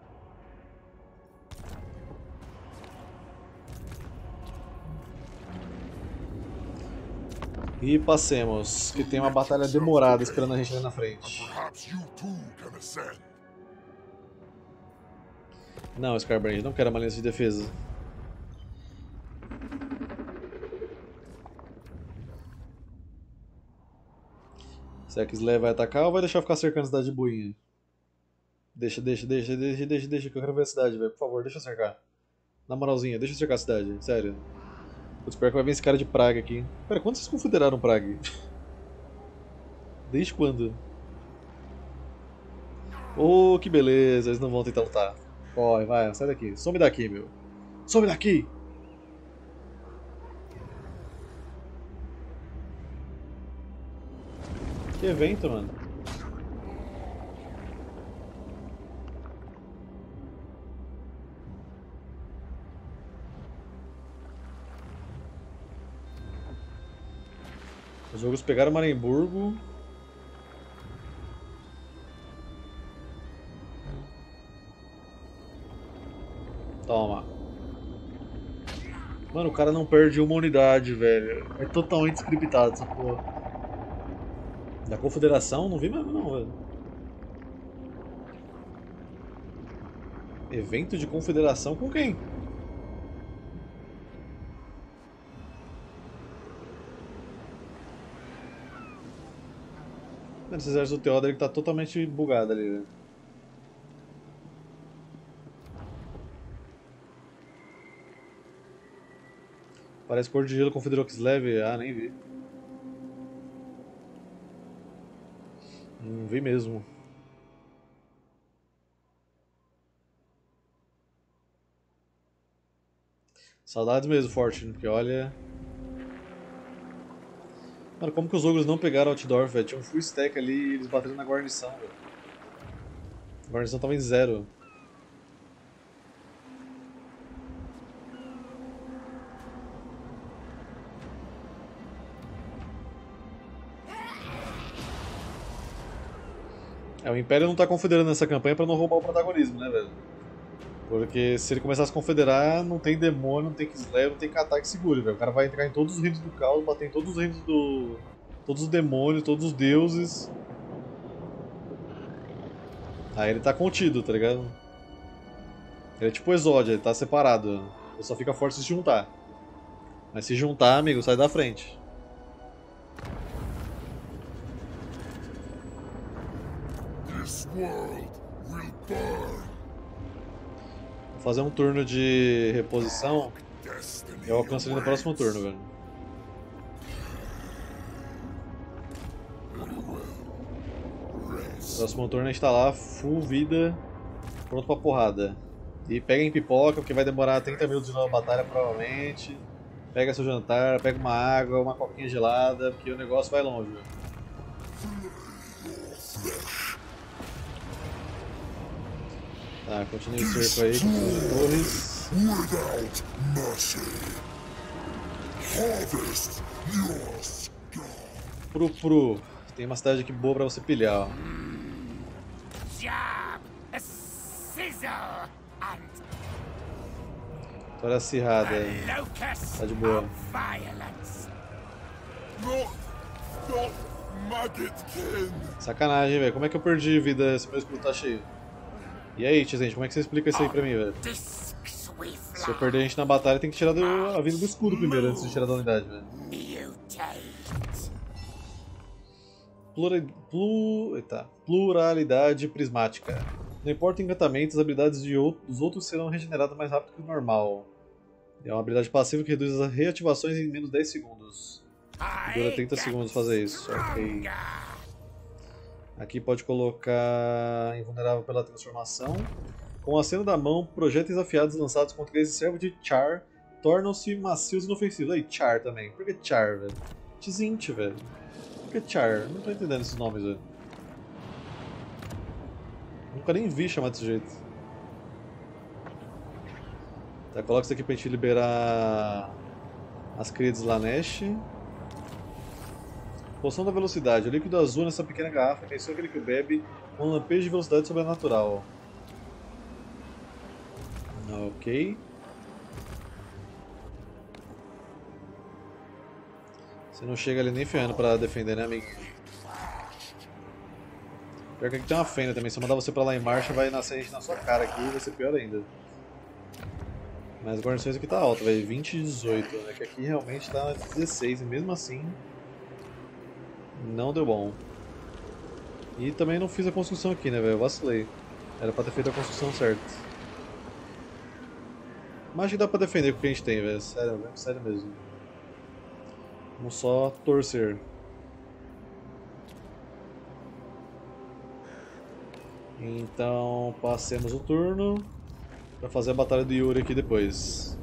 E passemos, que tem uma batalha demorada esperando a gente ali na frente. Perhaps you too can ascend. Não, Scarbrand, não quero uma aliança de defesa. Será que Slayer vai atacar ou vai deixar eu ficar cercando a cidade de boinha? Deixa, que eu quero ver a cidade, velho. Por favor, deixa eu cercar. Na moralzinha, deixa eu cercar a cidade, sério. Eu espero que vai vir esse cara de praga aqui. Pera, quando vocês confederaram praga? Desde quando? Oh, que beleza, eles não vão tentar lutar. Corre, vai, sai daqui. Some daqui, meu. Some daqui! Que evento, mano. Os jogos pegaram Marenburgo. Toma. Mano, o cara não perde uma unidade, velho. É totalmente scriptado essa porra. Da Confederação? Não vi mesmo não, velho. Evento de Confederação com quem? Mano, esse exército do Theodoric ele tá totalmente bugado ali, velho. Parece cor de gelo com Federoxlev. Ah, nem vi. Não vi mesmo. Saudades mesmo, Fortune, porque olha... Mano, como que os ogros não pegaram Altdorf, velho? Tinha um full stack ali e eles bateram na guarnição, velho. A guarnição tava em 0. É, o Império não tá confederando nessa campanha pra não roubar o protagonismo, né, velho? Porque se ele começar a se confederar, não tem demônio, não tem Kislev, não tem Katak que segure, velho. O cara vai entrar em todos os reinos do caos, bater em todos os reinos do... todos os demônios, todos os deuses. Aí ele tá contido, tá ligado? Ele é tipo Exódia, ele tá separado. Ele só fica forte se juntar. Mas se juntar, amigo, sai da frente. This world will burn. Vou fazer um turno de reposição. Destiny Eu alcanço ele no próximo turno, velho. No próximo turno a gente tá lá, full vida, pronto pra porrada. E pega em pipoca, porque vai demorar 30 minutos de nova batalha provavelmente. Pega seu jantar, pega uma água, uma coquinha gelada, porque o negócio vai longe, velho. Tá, continue o cerco aí, com as torres. without mercy. Harvest your scars. Pro. Tem uma cidade aqui boa pra você pilhar, ó. Jab, a sizzle, and Vitória acirrada a aí. locus Tá de boa. of violence. Not Maggotkin. Sacanagem, velho. Como é que eu perdi vida se meu escudo tá cheio? E aí, Tizente, como é que você explica isso aí pra mim, velho? Discs we Se eu perder a gente na batalha, tem que tirar a vida do escudo primeiro, antes de tirar da unidade, velho. mutate. Pluralidade prismática. Não importa o encantamento, as habilidades dos outros serão regeneradas mais rápido que o normal. É uma habilidade passiva que reduz as reativações em menos 10 segundos. Dura 30 segundos fazer isso. Ok. Aqui pode colocar invulnerável pela transformação. Com o aceno da mão, projéteis afiados lançados contra esse servo de Char tornam-se macios e inofensivos. Aí, Char também. Por que Char, velho? Tzint, velho. Por que Char? Não tô entendendo esses nomes, velho. Nunca nem vi chamar desse jeito. Tá, coloca isso aqui pra gente liberar as crias de Slanesh. Poção da velocidade. O líquido azul nessa pequena garrafa é só aquele que bebe com um lampejo de velocidade sobrenatural. Ok. Você não chega ali nem ferrando pra defender, né, amigo? Pior que aqui tem uma fenda também. Se eu mandar você pra lá em marcha, vai nascer gente na sua cara aqui e vai ser pior ainda. Mas as guarnições aqui tá alta, velho. 20 e 18, né? Que aqui realmente tá 16 e mesmo assim não deu bom. E também não fiz a construção aqui, né, velho? Eu vacilei. Era pra ter feito a construção certa. Mas acho que dá pra defender com o que a gente tem, velho. Sério mesmo. Vamos só torcer. Então, passemos o turno pra fazer a batalha do Yuri aqui depois.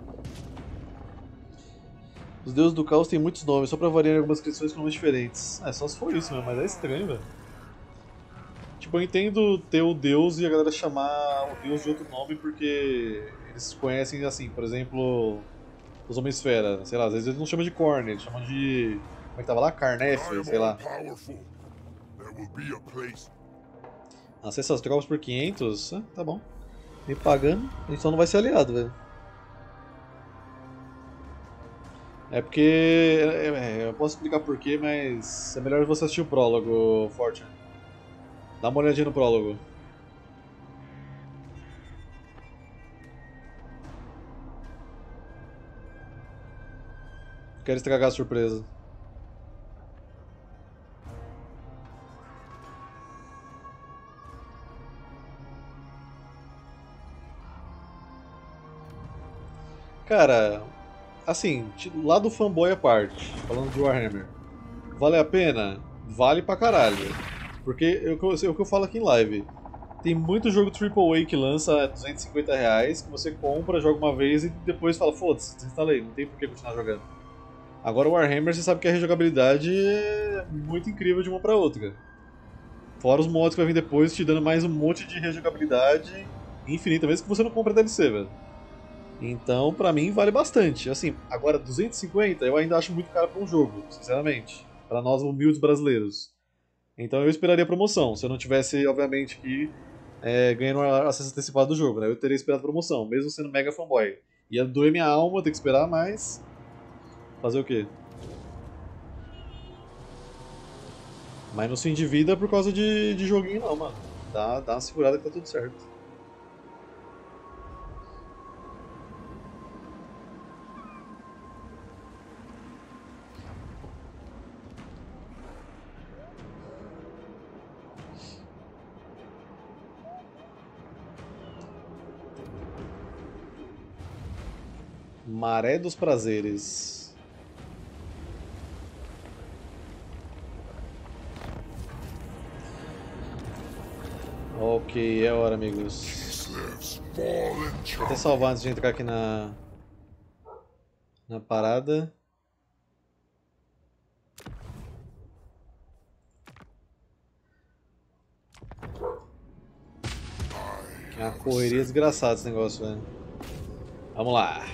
Os deuses do caos têm muitos nomes, só pra variar em algumas inscrições com nomes diferentes. É, só se for isso mesmo, mas é estranho, velho. Tipo, eu entendo ter o deus e a galera chamar o deus de outro nome porque eles conhecem assim, por exemplo, os Homem-Esfera, sei lá, às vezes eles não chamam de Korn, eles chamam de... como é que tava lá? Carnef, sei lá. Acessa as trocas por 500, tá bom. Me pagando, a gente só não vai ser aliado, velho. É porque... eu posso explicar porquê, mas é melhor você assistir o prólogo, Fortune. Dá uma olhadinha no prólogo. Quero estragar a surpresa. Cara, assim, lá do fanboy à parte, falando de Warhammer, vale a pena? Vale pra caralho. Porque é o que eu falo aqui em live. Tem muito jogo AAA que lança R$250, que você compra, joga uma vez e depois fala, foda-se, desinstalei, não tem por que continuar jogando. Agora o Warhammer, você sabe que a rejogabilidade é muito incrível de uma pra outra. Fora os mods que vai vir depois, te dando mais um monte de rejogabilidade infinita, mesmo que você não compre a DLC, velho. Então, pra mim, vale bastante. Assim, agora 250 eu ainda acho muito caro pra um jogo, sinceramente. Pra nós humildes brasileiros. Então eu esperaria a promoção. Se eu não tivesse, obviamente, que ganhando acesso antecipado do jogo, né? Eu teria esperado a promoção, mesmo sendo mega fanboy. Ia doer minha alma ter que esperar, mas... fazer o quê? Mas não se endivida por causa de joguinho não, mano. Dá uma segurada que tá tudo certo. Maré dos Prazeres. Ok, é hora, amigos. Vou até salvar antes de entrar aqui na parada. É uma correria desgraçada esse negócio, velho. Vamos lá.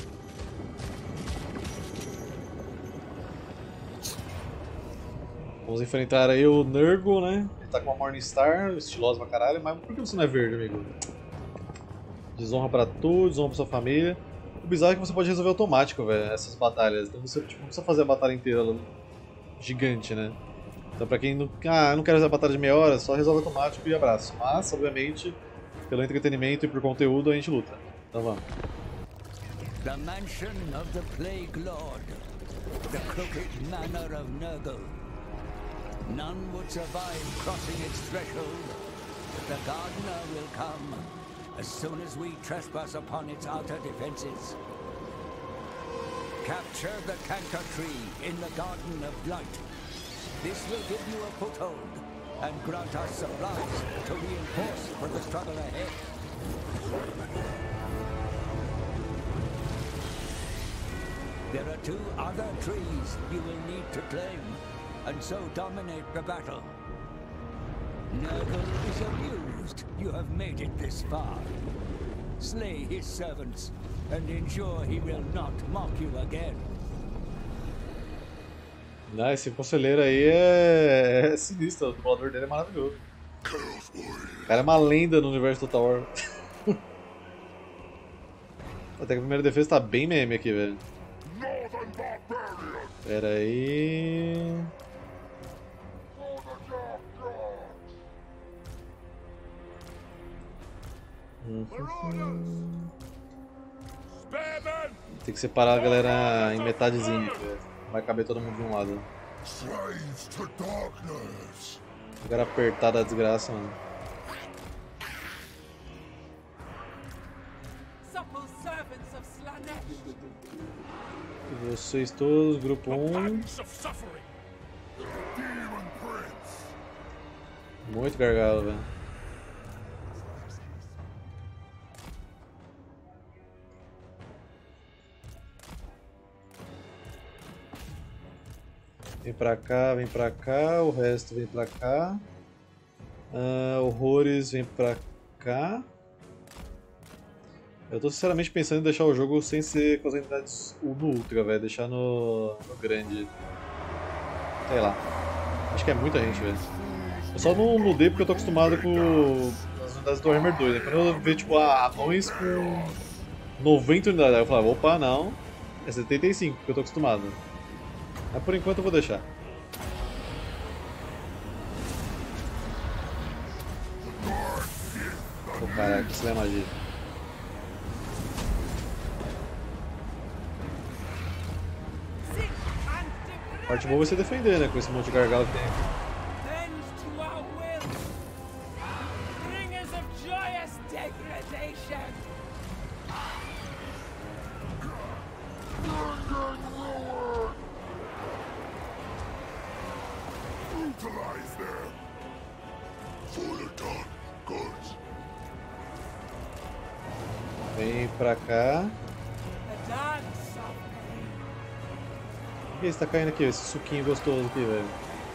Vamos enfrentar aí o Nurgle, né? Ele tá com uma Morningstar, estilosa pra caralho, mas por que você não é verde, amigo? Desonra pra tu, desonra pra sua família. O bizarro é que você pode resolver automático, velho, essas batalhas. Então você tipo, não precisa fazer a batalha inteira gigante, né? Então pra quem não, não quer fazer a batalha de meia hora, só resolve automático e abraço. Mas, obviamente, pelo entretenimento e por conteúdo, a gente luta. Então vamos. The mansion of the Plague Lord, the crooked manor of Nurgle. None would survive crossing its threshold. The Gardener will come as soon as we trespass upon its outer defenses. Capture the Canker Tree in the Garden of Light. This will give you a foothold and grant us supplies to reinforce for the struggle ahead. There are 2 other trees you will need to claim, and so dominate the battle. Nurgle is amused you have made it this far. Slay his servants, and ensure he will not mock you again. Esse conselheiro aí é sinistro, o dublador dele é maravilhoso. O cara é uma lenda no universo Total War. Até que a primeira defesa tá bem meme aqui, velho. Pera aí. Tem que separar a galera em metadezinha, velho. Vai caber todo mundo de um lado. Agora apertar da desgraça, mano. Supple servants Vocês todos, grupo 1. Pangs of suffering. Demon Prince. Muito gargalo, velho. Vem pra cá, o resto vem pra cá. Horrores vem pra cá. Eu tô sinceramente pensando em deixar o jogo sem ser com as unidades no Ultra, velho. Deixar no grande. Sei lá. Acho que é muita gente, velho. Eu só não mudei porque eu tô acostumado com as unidades do Warhammer 2, né? Quando eu vejo tipo anões com 90 unidades, aí eu falava, opa, não. É 75, porque eu tô acostumado. Mas por enquanto eu vou deixar. Pô, caraca, isso é magia. A parte boa vai ser defender, né? Com esse monte de gargalo que tem aqui. Bend to our will. Bringers of joyous degradation. Brutalize them. For the dark gods. Vem pra cá. The dance of pain. O que é isso tá caindo aqui? Esse suquinho gostoso aqui, velho.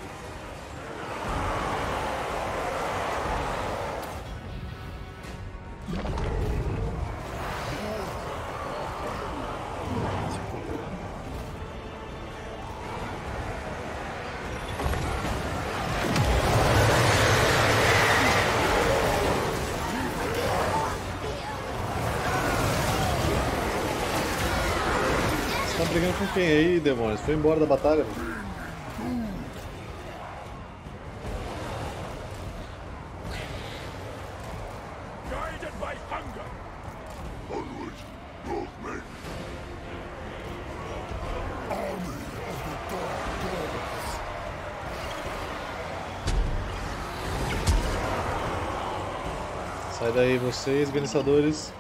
Tá brigando com quem aí, demônios? Foi embora da batalha? Guided by hunger. Onward, Northmen. Army of the Dark Gods. Sai daí vocês, organizadores.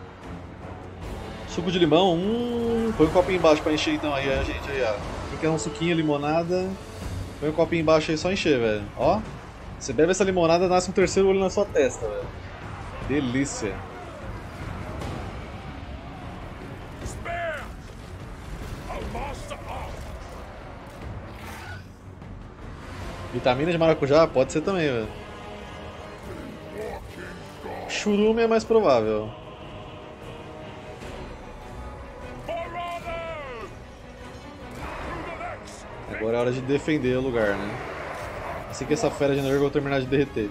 Suco de limão, põe um copinho embaixo pra encher então aí a gente aí, ó. Quem quer um suquinho, limonada, põe um copinho embaixo aí só encher, velho. Ó, você bebe essa limonada, nasce um terceiro olho na sua testa, velho. Delícia. Spare. A master of. Vitamina de maracujá, pode ser também, velho. Churume é mais provável. Agora é hora de defender o lugar, né? Assim que essa fera de Nurgle terminar de derreter.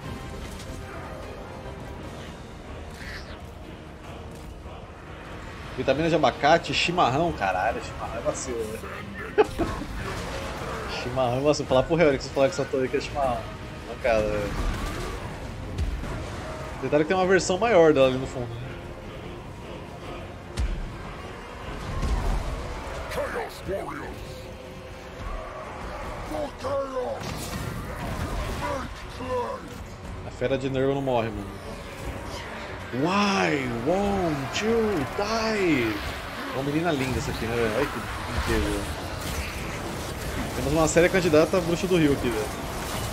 Vitamina de abacate, chimarrão, caralho, chimarrão é vacilo, velho. Chimarrão é vacilo. Falar pro Helix que você falar que essa torre aqui é chimarrão. Mancada, velho. Detalhe que tem uma versão maior dela ali no fundo, né? Chaos Warriors. For chaos. Make clay. A fera de Nurgle não morre, mano. Why won't you die? É uma menina linda essa aqui, né, velho? Olha que incrível. Temos uma séria candidata a bruxa do Rio aqui, velho.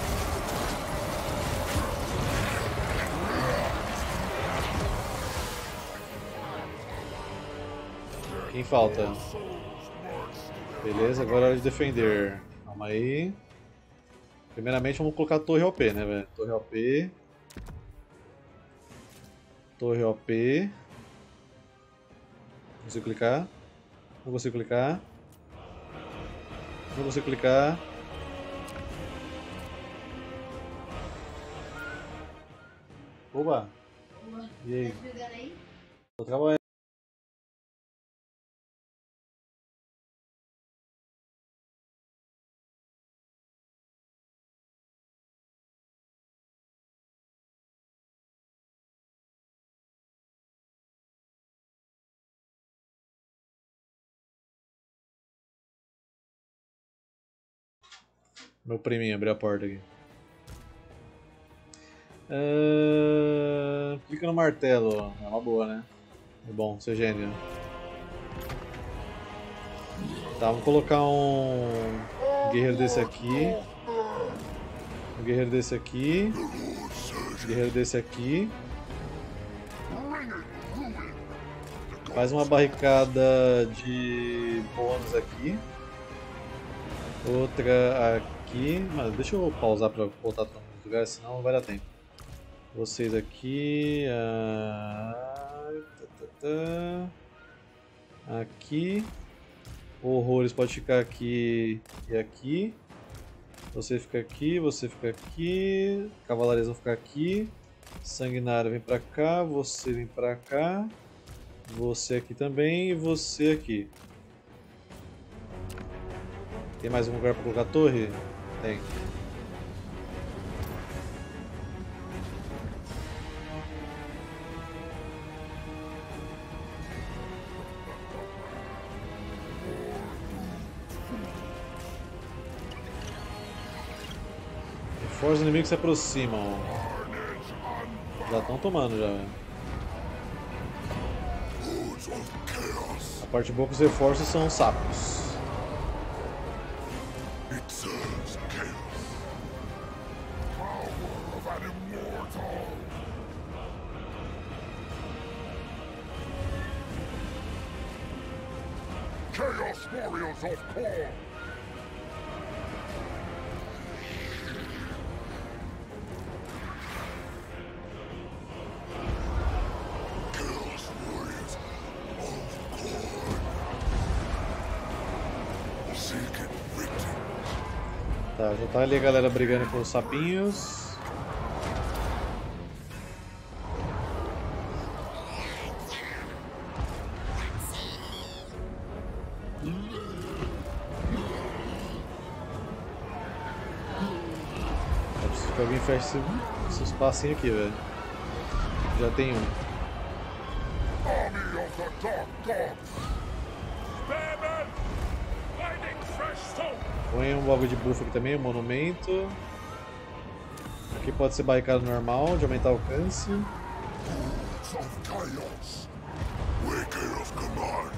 Quem falta? Beleza, agora é hora de defender. Calma aí. Primeiramente vamos colocar a torre OP, né, velho? Torre OP. Torre OP. Não consigo clicar. Não consigo clicar. Não consigo clicar. Oba! E aí? Tô trabalhando. Meu priminho abriu a porta aqui. Clica no martelo, é uma boa, né? É bom ser gênio. Tá, vamos colocar um guerreiro desse aqui. Um guerreiro desse aqui. Um guerreiro desse aqui. Faz uma barricada de bônus aqui. Outra aqui. Mas deixa eu pausar para voltar para alguns lugares, senão não vai dar tempo. Vocês aqui. Aqui. Horrores pode ficar aqui e aqui. Você fica aqui, você fica aqui. Cavalarias vão ficar aqui. Sanguinário vem pra cá, você vem pra cá. Você aqui também e você aqui. Tem mais um lugar pra colocar a torre? Tem. Os inimigos se aproximam. Já estão tomando já. A parte boa que os reforços são sapos. Chaos Warriors of Core! Tá, já tá ali a galera brigando com os sapinhos. Eu preciso que alguém feche esse espacinho aqui, velho. Já tem um. Army of the Dark Gods! Spearmen! Lighting fresh stone! Põe um bagulho de buff aqui também, um monumento. Aqui pode ser barricada normal, de aumentar o alcance. Of chaos! Waker of command!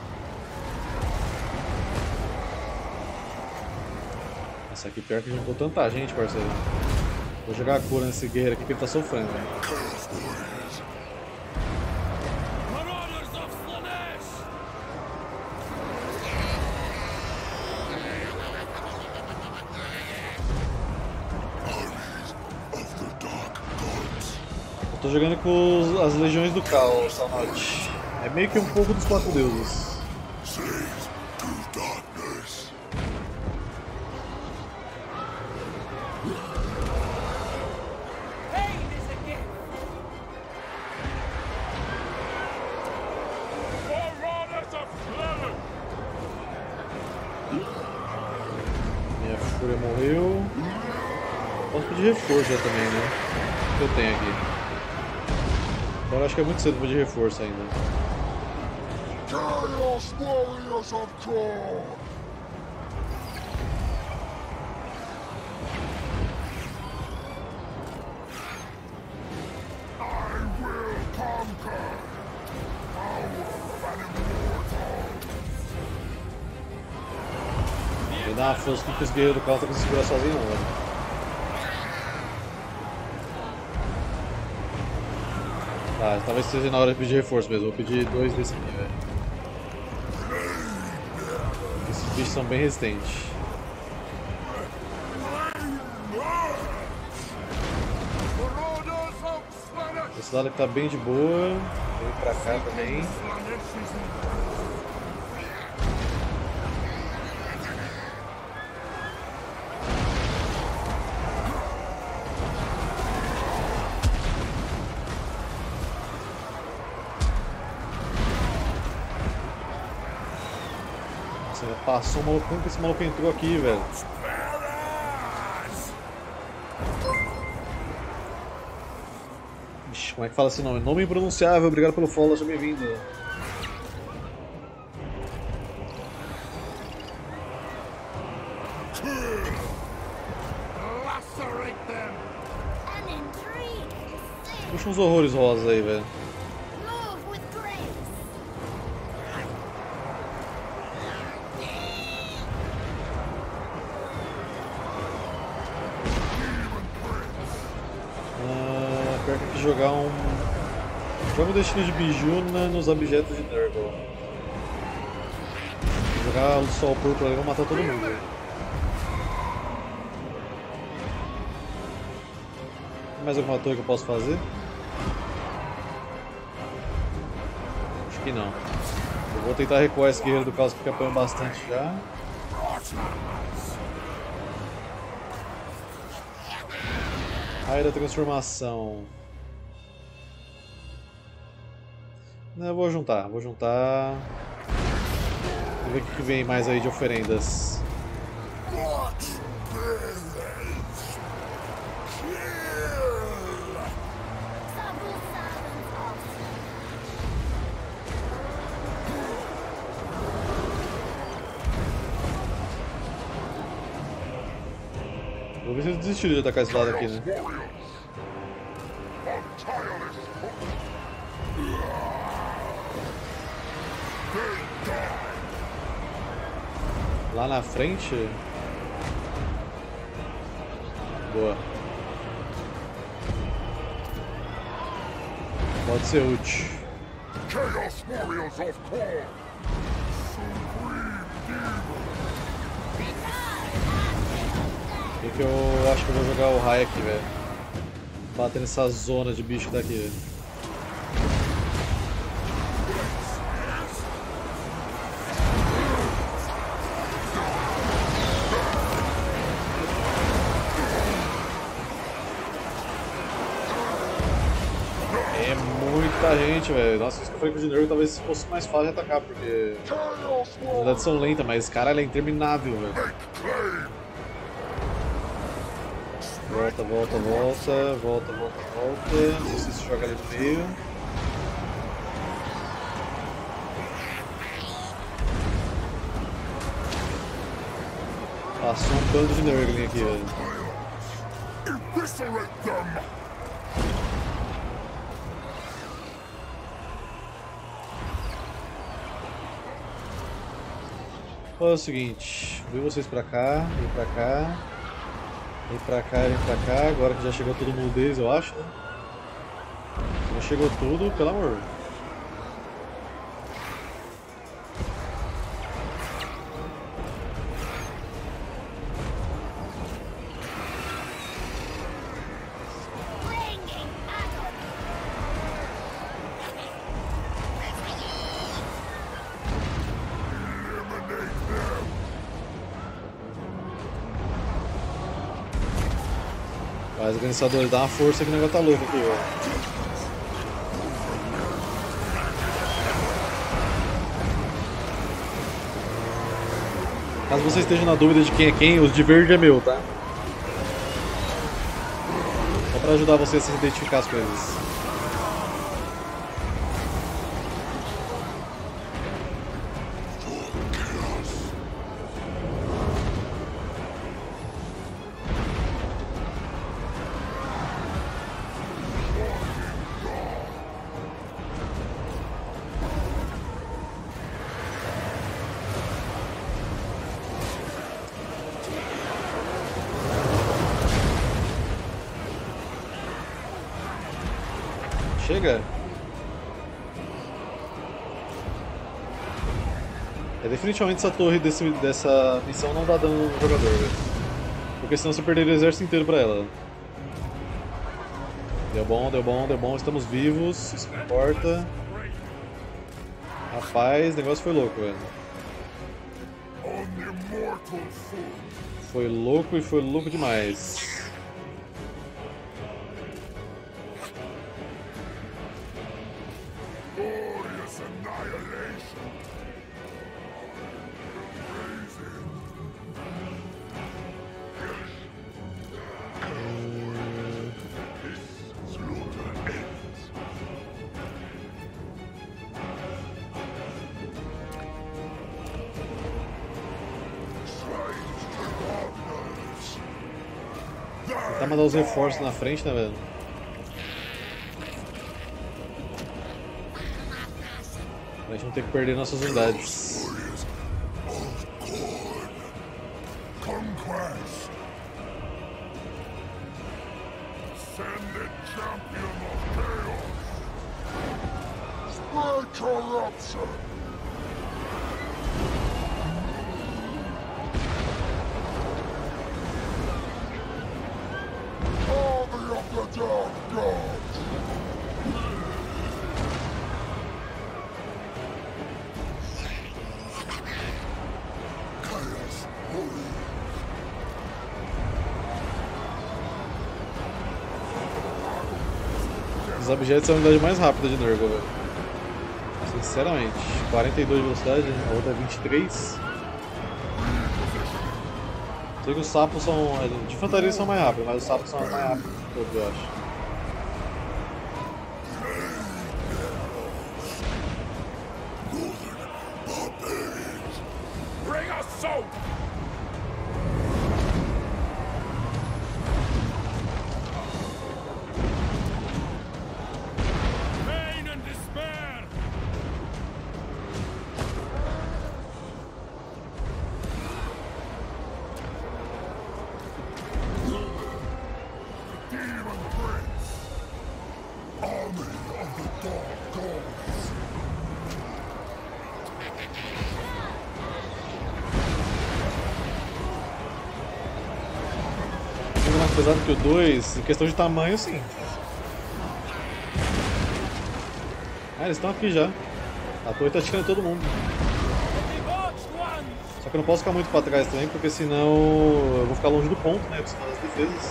Nossa, aqui pior que juntou tanta gente, parceiro. Vou jogar a cura nesse guerreiro aqui que ele tá sofrendo, velho. Chaos Warriors! Marauders of Slanesh! Armies of the Dark Gods! Eu tô jogando com as legiões do caos, Salnote. É meio que um pouco dos 4 deuses. Slaves to darkness! Pain is a gift! Marauders of Slanesh! Minha fúria morreu. Posso pedir reforço já também, né? O que eu tenho aqui? Agora acho que é muito cedo pra pedir reforço ainda. Chaos Warriors of Core! I will conquer! Power of an immortal! Vem dar uma força que os guerreiros do caos não conseguem segurar sozinho, não, velho. Tá, talvez seja na hora de pedir reforço mesmo. Vou pedir 2 desse aqui, velho. Esses bichos são bem resistentes. Marauders of Slanesh! Esse lado aqui tá bem de boa. Vem pra cá também. Nossa, já passou o maluco. Como que esse maluco entrou aqui, velho? Ixi, como é que fala esse nome? Nome impronunciável, obrigado pelo follow, seja bem-vindo. Lacerate them! An intrigue. Puxa uns horrores rosas aí, velho. Move with grace. que jogar um... Joga um destino de biju nos objetos de Nurgle. Jogar o sol púrpura ali, vou matar todo mundo. Tem mais alguma torre que eu posso fazer? Acho que não. Eu vou tentar recuar esse guerreiro do caos porque apanhou bastante já. Raio da transformação. Não, eu vou juntar. Vamos ver o que vem mais aí de oferendas. Vou ver se ele desistiu de atacar esse lado aqui, né? Lá na frente? Boa. Pode ser útil. Chaos Warriors of Korn! Que eu acho que eu vou jogar o raio aqui, velho. Bater nessa zona de bicho daqui, velho. É muita gente, velho. Nossa, isso que eu falei com o Nurgle talvez fosse mais fácil de atacar, porque as unidades são lentas, mas esse cara é interminável, velho. Volta. Não sei se joga ali no meio. Passou um bando de Nurgling aqui, velho. Olha o seguinte, vem vocês pra cá, vem pra cá. Vem pra cá, agora que já chegou todo mundo deles, eu acho, né? Já chegou tudo, pelo amor. Mas o organizador dá uma força que o negócio tá louco aqui, ó. Caso vocês estejam na dúvida de quem é quem, os de verde é meu, tá? Só pra ajudar vocês a se identificar as coisas. Chega! É, definitivamente essa torre dessa missão não dá dano no jogador, velho. Porque senão você perderia o exército inteiro pra ela. Deu bom, estamos vivos, isso que importa. Rapaz, o negócio foi louco, velho. Foi louco e foi louco demais. Tentar mandar os reforços na frente, né, velho? Pra gente não ter que perder nossas unidades. Ascended champion of chaos. Spread corruption. Army of the Dark Gods. Chaos Warriors. Os objetos são a unidade mais rápida de Nurgle, velho. Sinceramente. 42 de velocidade, a outra é 23. Sei que os sapos são. De infantaria são mais rápidos, mas os sapos são as mais rápidos de todos, eu acho. Bring us soap! Pain and despair! Demon Prince. Army of the Dark Gods. Um mais pesado que o 2, em questão de tamanho, sim. Ah, eles estão aqui já. A torre tá atirando todo mundo. Debauched ones! Só que eu não posso ficar muito pra trás também, porque senão eu vou ficar longe do ponto, né? Por cima das defesas.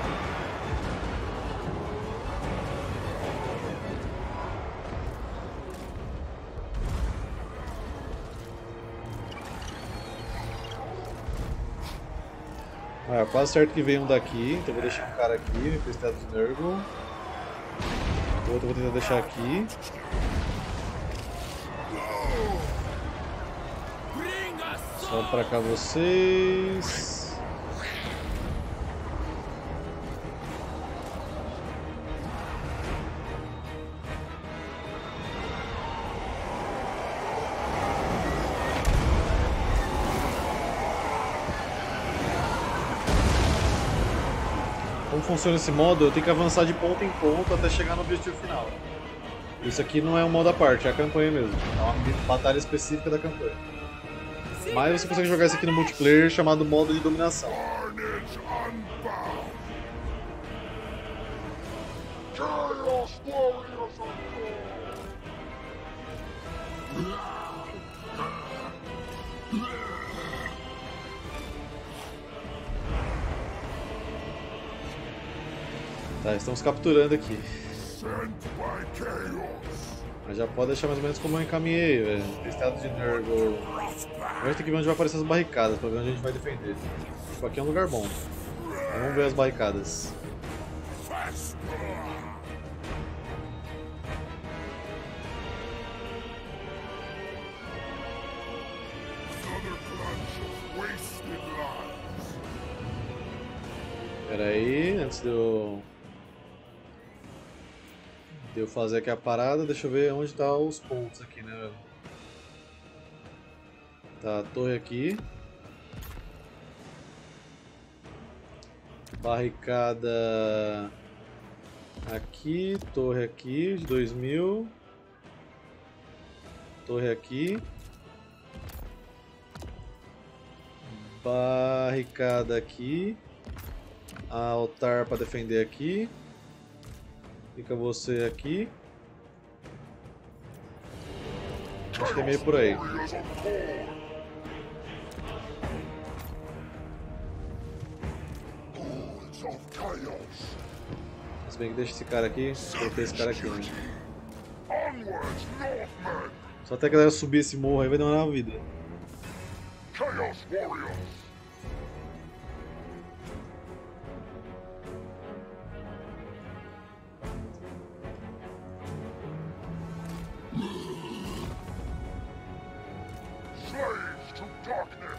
Ah, é quase certo que vem um daqui, então eu vou deixar um cara aqui, Tempestade de Nurgle. O outro eu vou tentar deixar aqui. Bring us Só soap! pra cá vocês. Como funciona esse modo? Eu tenho que avançar de ponto em ponto até chegar no objetivo final. Isso aqui não é um modo à parte, é a campanha mesmo. É uma batalha específica da campanha. Mas você consegue jogar isso aqui no multiplayer chamado modo de dominação. Carnage Unbound. Chaos Warriors of Tá, estamos capturando aqui. Sent by Chaos. Mas já pode deixar mais ou menos como eu encaminhei, velho. Estado de Nurgle. Agora tem que ver onde vai aparecer as barricadas, pra ver onde a gente vai defender. Tipo, aqui é um lugar bom. Mas vamos ver as barricadas. Another clutch of wasted lives. Pera aí, antes de eu fazer aqui a parada, deixa eu ver onde tá os pontos aqui, né, velho? Tá, a torre aqui. Barricada aqui, torre aqui, de 2000. Torre aqui. Barricada aqui. Altar para defender aqui. Fica você aqui. Acho que é meio por aí. Warriors of Thor. Hordes of Chaos. Se bem que deixa esse cara aqui, coloquei esse cara aqui. Né? Onwards, Northmen. Só até a galera subir esse morro aí vai demorar uma vida. Chaos Warriors. Slaves to darkness.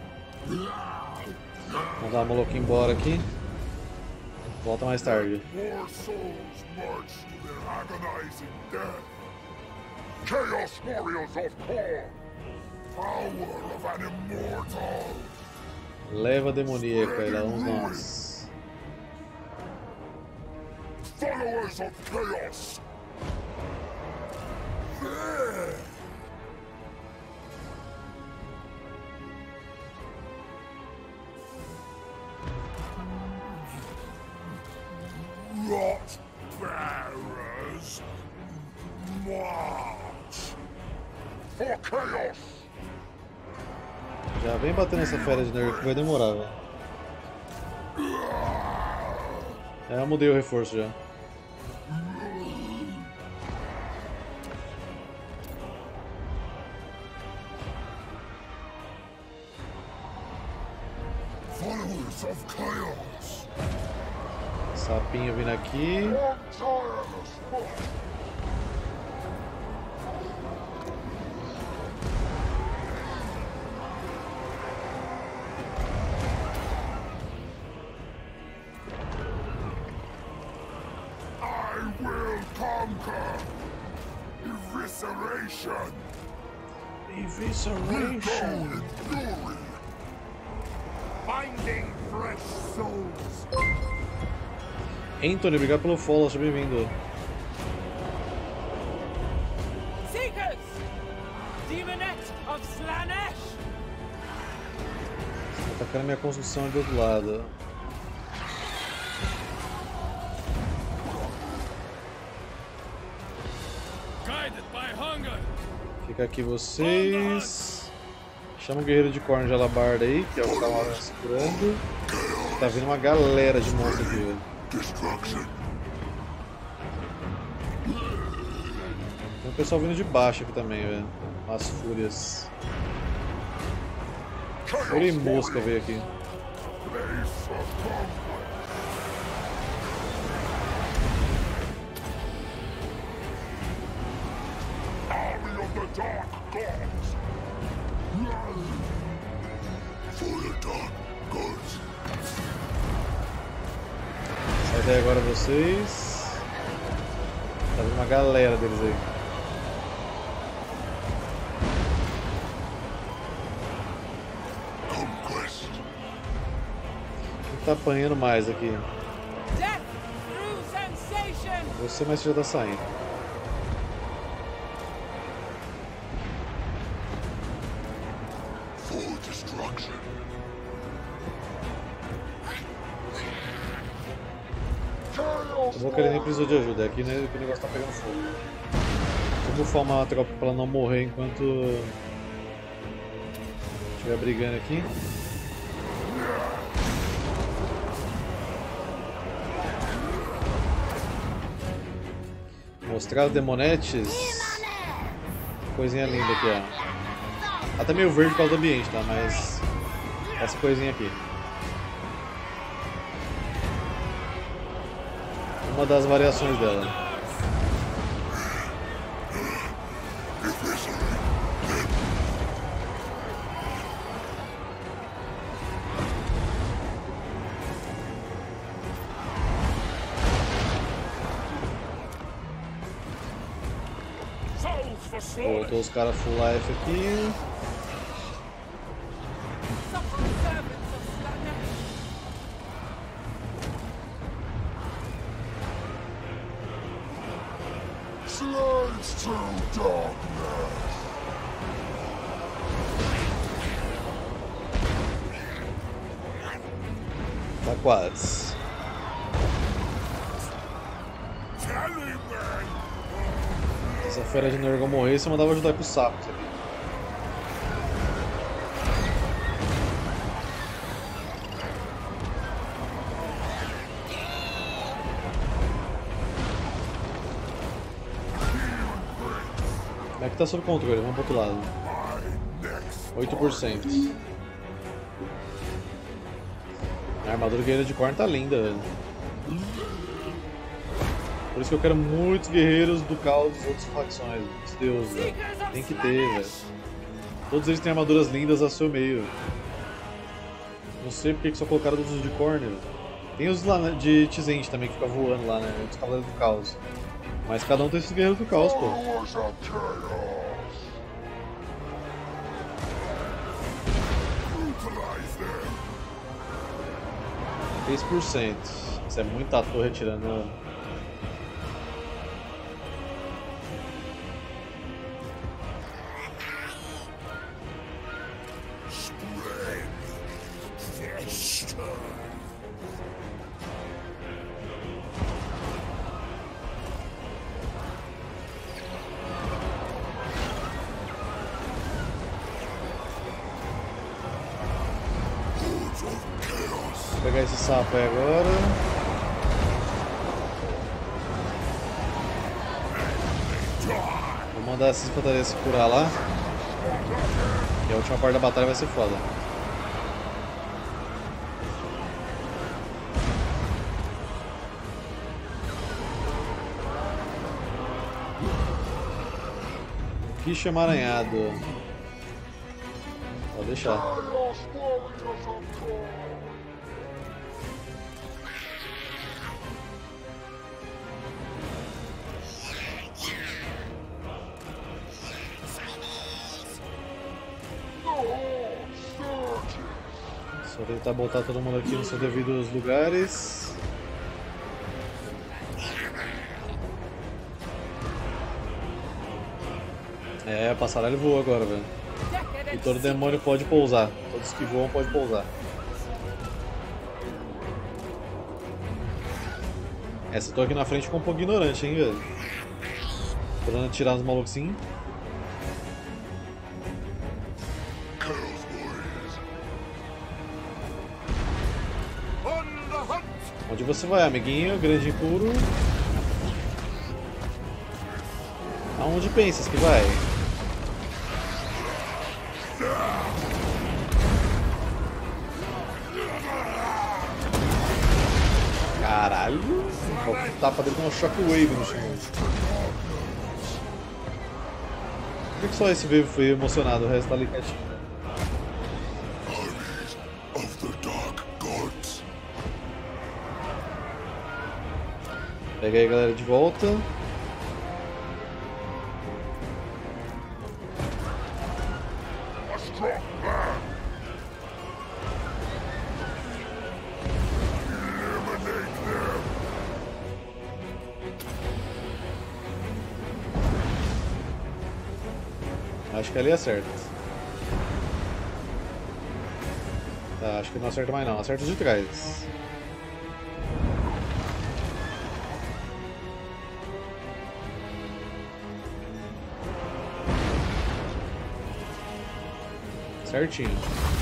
Vamos dar uma louca embora aqui. Volta mais tarde. More souls march to their agonizing death. Chaos Warriors of Thor. Power of an immortal. Leva demoníaca, aí lá vamos nós. Followers of chaos! There! Rot bearers! March! For chaos! Já vem batendo essa fera de nervo que vai demorar, velho. Eu mudei o reforço já. Followers of chaos! Sapinho vindo aqui. One tireless foot! I will conquer! Evisceration! Evisceration! In fury! Finding fresh souls! Anthony, obrigado pelo follow, seja bem-vindo. Seekers! Demonette of Slanesh! Atacando minha construção de outro lado. Guided by hunger! Fica aqui vocês. Chama o guerreiro de corno de alabarda aí, que é o que tá segurando. Tá vindo uma galera de monstros aqui, velho. Destruction! Tem um pessoal vindo de baixo aqui também, velho. As fúrias. Fúria e mosca veio aqui. Place of conquest! Army of the Dark Gods! For the Dark Gods! Sai daí agora vocês. Tá vindo uma galera deles aí. Conquest! Quem tá apanhando mais aqui? Death through sensation! Você, mas já tá saindo. For destruction! Chaos! Eu vou que ele nem precisou de ajuda, é aqui né, que o negócio tá pegando fogo. Vou bufar uma tropa pra ela não morrer enquanto estiver brigando aqui. Mostrar os demonetes. Coisinha linda aqui, ó. Ela tá meio verde por causa do ambiente, tá? Mas essa coisinha aqui. Uma das variações dela. Souls for slaughter! Voltou os caras full life aqui. Suffer servants of Slanesh! Slaves to darkness! Tá quase. Tallyman! Se essa fera de Nergal morresse, eu mandava ajudar com os sapos aqui. Como é que tá sob controle? Vamos pro outro lado. My next 8%. A armadura guerreira de corno tá linda, velho. Por isso que eu quero muitos guerreiros do caos das outras facções, dos deuses, velho. Tem que ter, velho. Todos eles têm armaduras lindas a seu meio. Não sei porque que só colocaram todos os de corno, velho. Tem os lá né, de Tzend também que fica voando lá, né? Os cavaleiros do caos. Mas cada um tem esses guerreiros do caos, pô. followers of chaos! Brutalize them! 3%. Isso é muita torre retirando, né? Vou pegar esse sapo aí agora. Vou mandar essas infantarias se curar lá. E a última parte da batalha vai ser foda. Quiche emaranhado. Pode deixar. Só tentar botar todo mundo aqui nos seus devidos lugares. É, a passarela voa agora, velho. E todo demônio pode pousar. Todos que voam podem pousar. Essa eu tô aqui na frente com um pouco ignorante, hein, velho. Tô dando tirar nos malucos sim. Onde você vai, amiguinho? Grande impuro. Aonde pensas que vai? Caralho! O tapa dele com uma shockwave no chão. Por que só esse veio foi emocionado? O resto tá ali quietinho. Pega aí, galera, de volta. Acho que ali acerta. Tá, acho que não acerta mais não. Acerta os de trás. Certinho.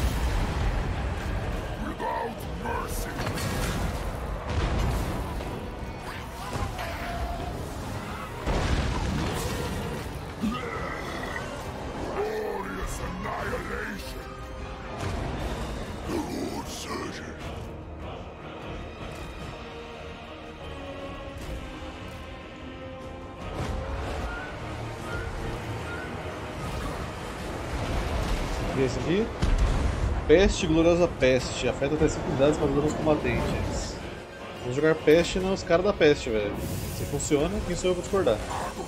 Esse aqui. Peste, gloriosa peste. Afeta até 5 unidades para os combatentes. Vamos jogar peste nos caras da peste, velho. Se funciona, quem sou eu pra discordar?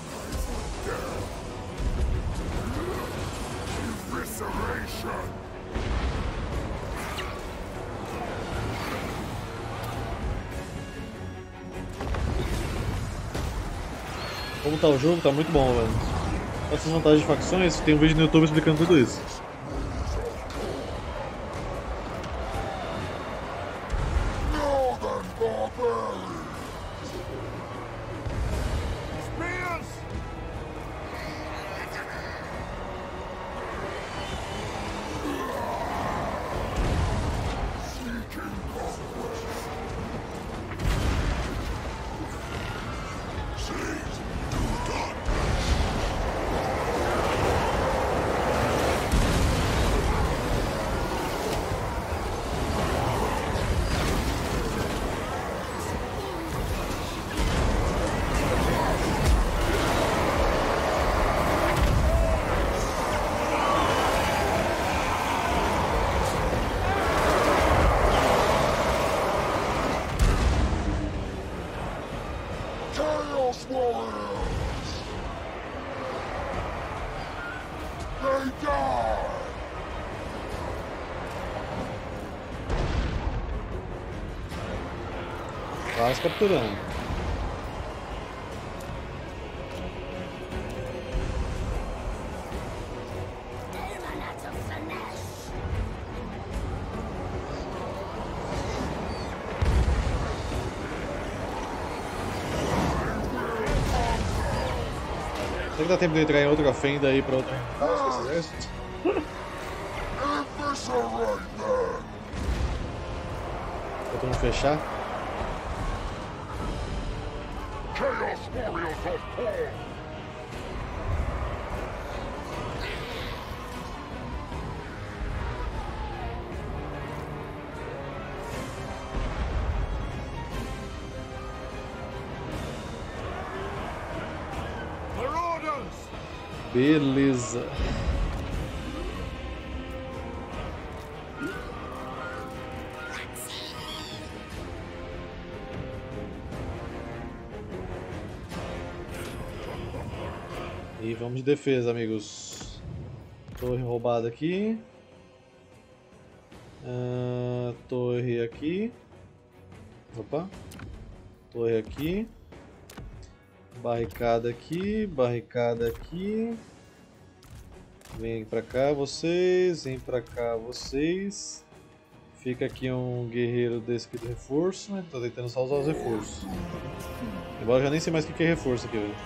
Como tá o jogo? Tá muito bom, velho. Essas vantagens de facções, tem um vídeo no YouTube explicando tudo isso. Quase capturando. Será que dá tempo de entrar em outra fenda aí pra outra com esse exército? Pra todo mundo fechar? Chaos Warriors of Paul! Beleza. E vamos de defesa, amigos. Torre roubada aqui. Torre aqui. Opa. Torre aqui. Barricada aqui, barricada aqui. Vem pra cá vocês, vem pra cá vocês. Fica aqui um guerreiro desse aqui do reforço, né? Tô tentando só usar os reforços. Embora eu já nem sei mais o que é reforço aqui, velho.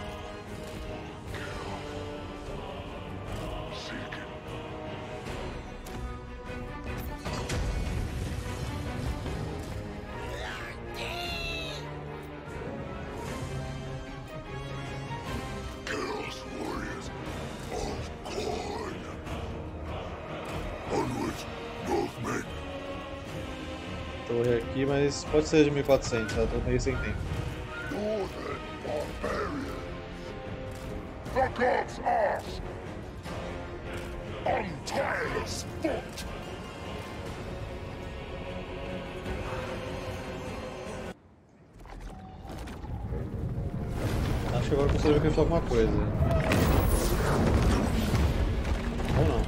Torre aqui, mas pode ser de 1400, já tô meio sem tempo. The gods ask! On tireless foot! Acho que agora eu consigo ver alguma coisa. Ou não.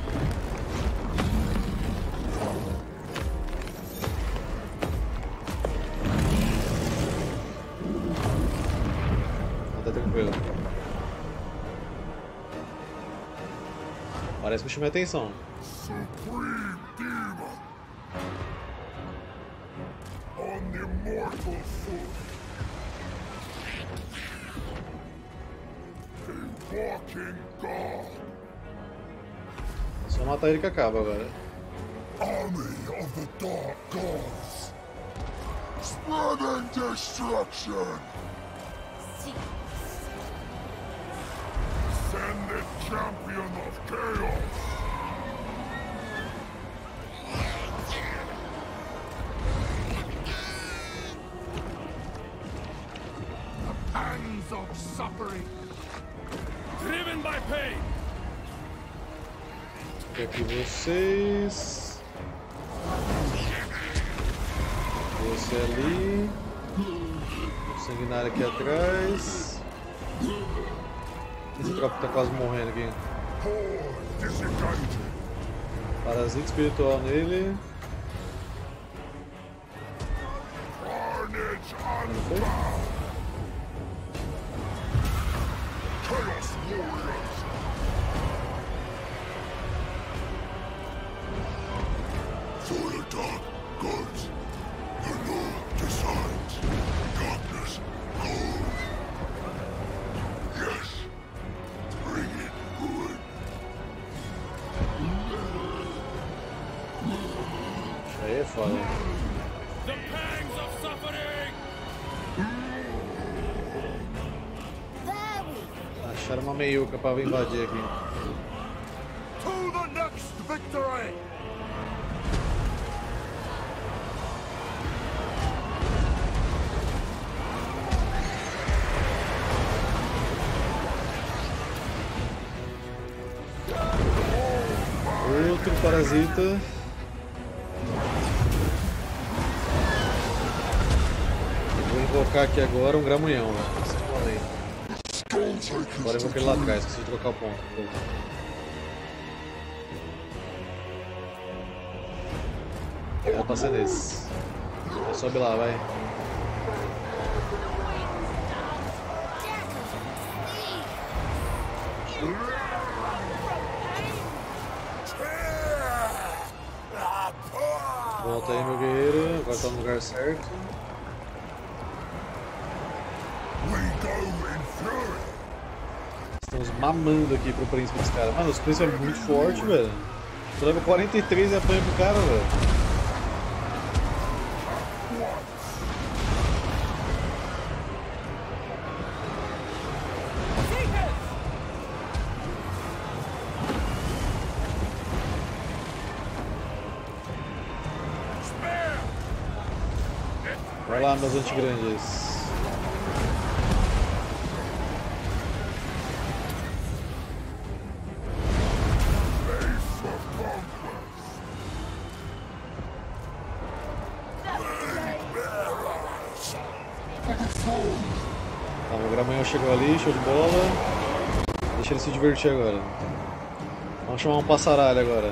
Tá tranquilo. Parece que me chamei a atenção. Supreme Demon! On the immortal foot! A walking god! É só matar ele que acaba agora. Army of the Dark Gods! Spreading destruction! Send the champion of chaos! The pangs of suffering! Driven by pain! E aqui vocês. Você ali. O sanguinário aqui atrás. Esse tropa tá quase morrendo aqui. Parasita espiritual nele. Não foi? Chaos Warriors! For the Dark Gods, the Lord decides. Darkness goes. Yes, bring it ruin. Isso aí é foda. The pangs of suffering! Acharam uma meiuca pra invadir aqui. To the next victory! Outro parasita. Vou invocar aqui agora um gramunhão. Agora eu vou aquele lá atrás, esqueci de trocar o ponto. Era pra ser nesse. Sobe lá, vai. Volta aí, meu guerreiro. Agora tá no lugar certo. Estamos mamando aqui pro príncipe dos caras. Mano, os príncipes é muito forte, velho. Tu leva 43 e apanha pro cara, velho. Vai lá, meus antigrandes. Tá, o Gramanhão chegou ali, show de bola. Deixa ele se divertir agora. Vamos chamar um passaralho agora.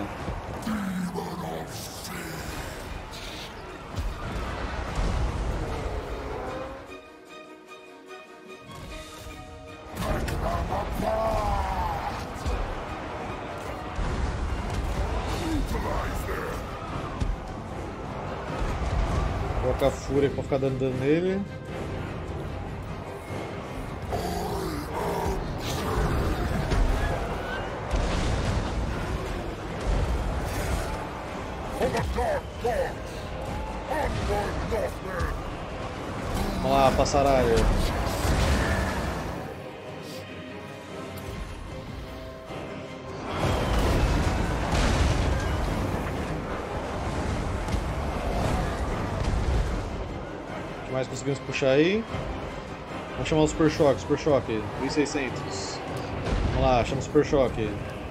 Colocar a fúria pra ficar dando dano nele. Vamos lá, passaralho. O que mais conseguimos puxar aí? Vamos chamar o Super Choque, 1600. Vamos lá, chama o Super Choque.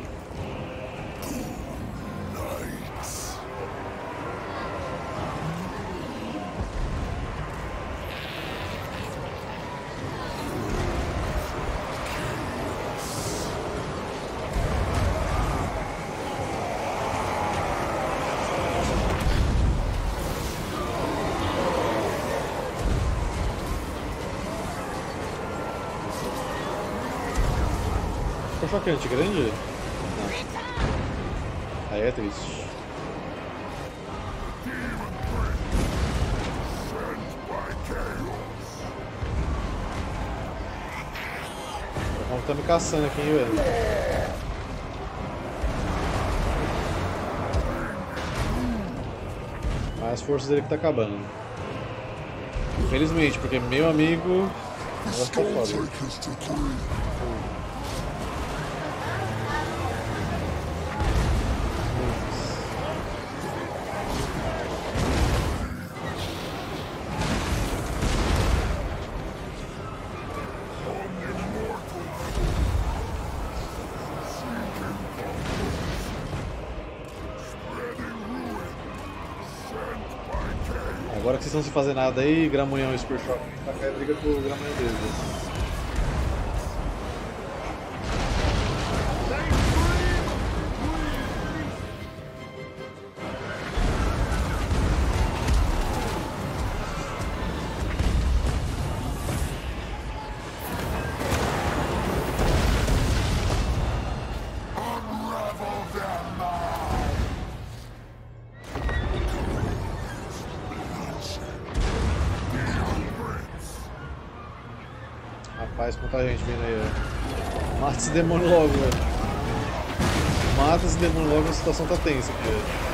Choque antigrande? Não. Aí é triste. O Ron tá me caçando aqui, hein, velho. Mas as forças dele que tá acabando. Infelizmente, porque meu amigo. Vai ficar foda. Agora que vocês estão sem fazer nada aí, Gramunhão e Super Choque, pra cair briga com o Gramunhão deles. Rapaz, quanta gente vindo aí, velho. Mata esse demônio logo, velho. Mata esse demônio logo, a situação tá tensa aqui, velho.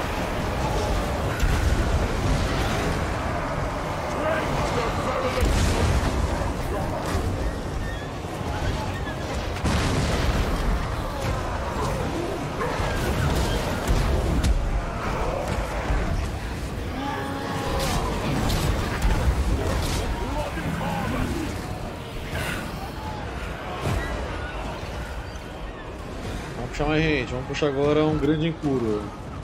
Chama a gente, vamos puxar agora um grande encuro.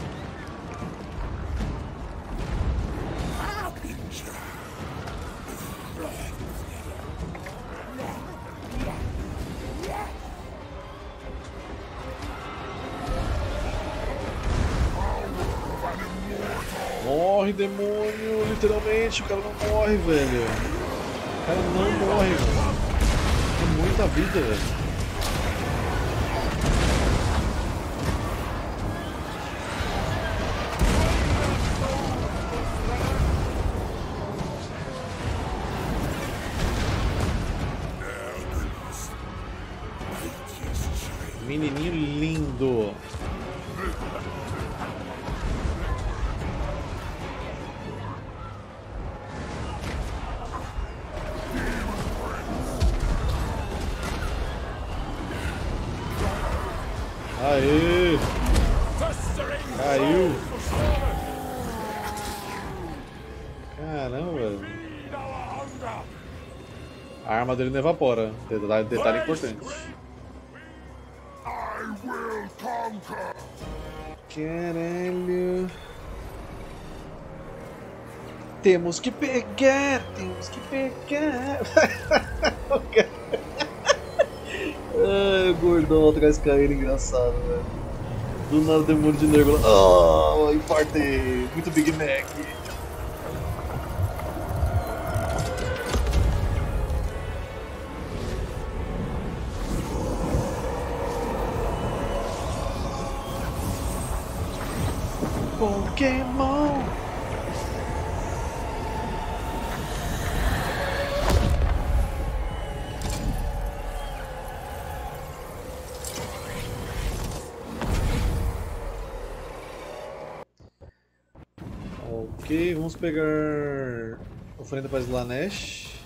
Morre, demônio! Literalmente, o cara não morre, velho. O cara não morre, mano. Tem muita vida, velho. Aê! Caiu! Caramba, velho. A arma dele não evapora. Detalhe importante. I will conquer. Caralho. Temos que pegar, temos que pegar. Ai, o gordão atrás caindo, engraçado, velho. Do nada o demônio de negro. Oh, infartei. Muito Big Mac. Pokémon. Ok, vamos pegar oferenda para Slanesh.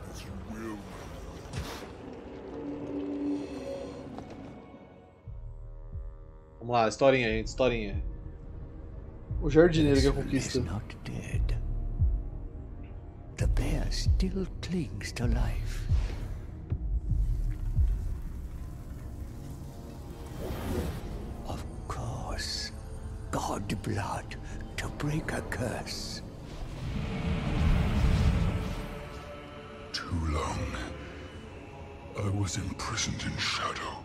Vamos lá, historinha, gente, historinha. O jardineiro que a conquista. Is not dead. The bear still clings to life. Of course, god blood to break a curse. Too long. I was imprisoned in shadow.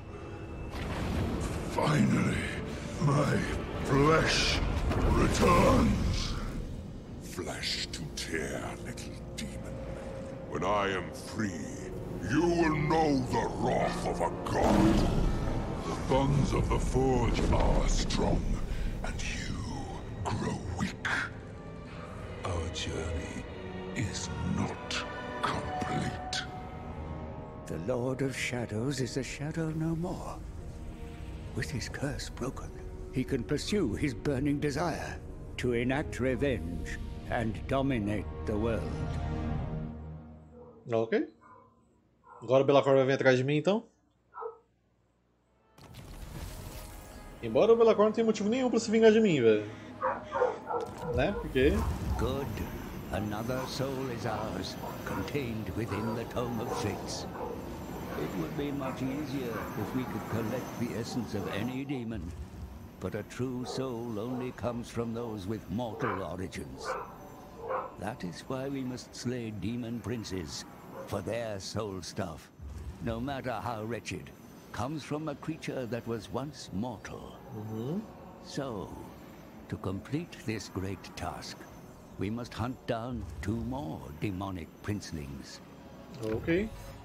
Finally, my flesh returns. Flesh to tear, little demon. When I am free, you will know the wrath of a god. The bonds of the Forge are strong, and you grow weak. Our journey is not complete. The Lord of Shadows is a shadow no more. With his curse broken, he can pursue his burning desire to enact revenge and dominate the world. Ok. Agora o Be'lakor vai vir atrás de mim, então. Embora o Be'lakor não tenha motivo nenhum pra se vingar de mim, velho. Né? Porque... Good. Another soul is ours, contained within the Tome of Fates. It would be much easier if we could collect the essence of any demon. But a true soul only comes from those with mortal origins. That is why we must slay demon princes, for their soul stuff, no matter how wretched, comes from a creature that was once mortal. So, to complete this great task, we must hunt down 2 more demonic princelings. Ok.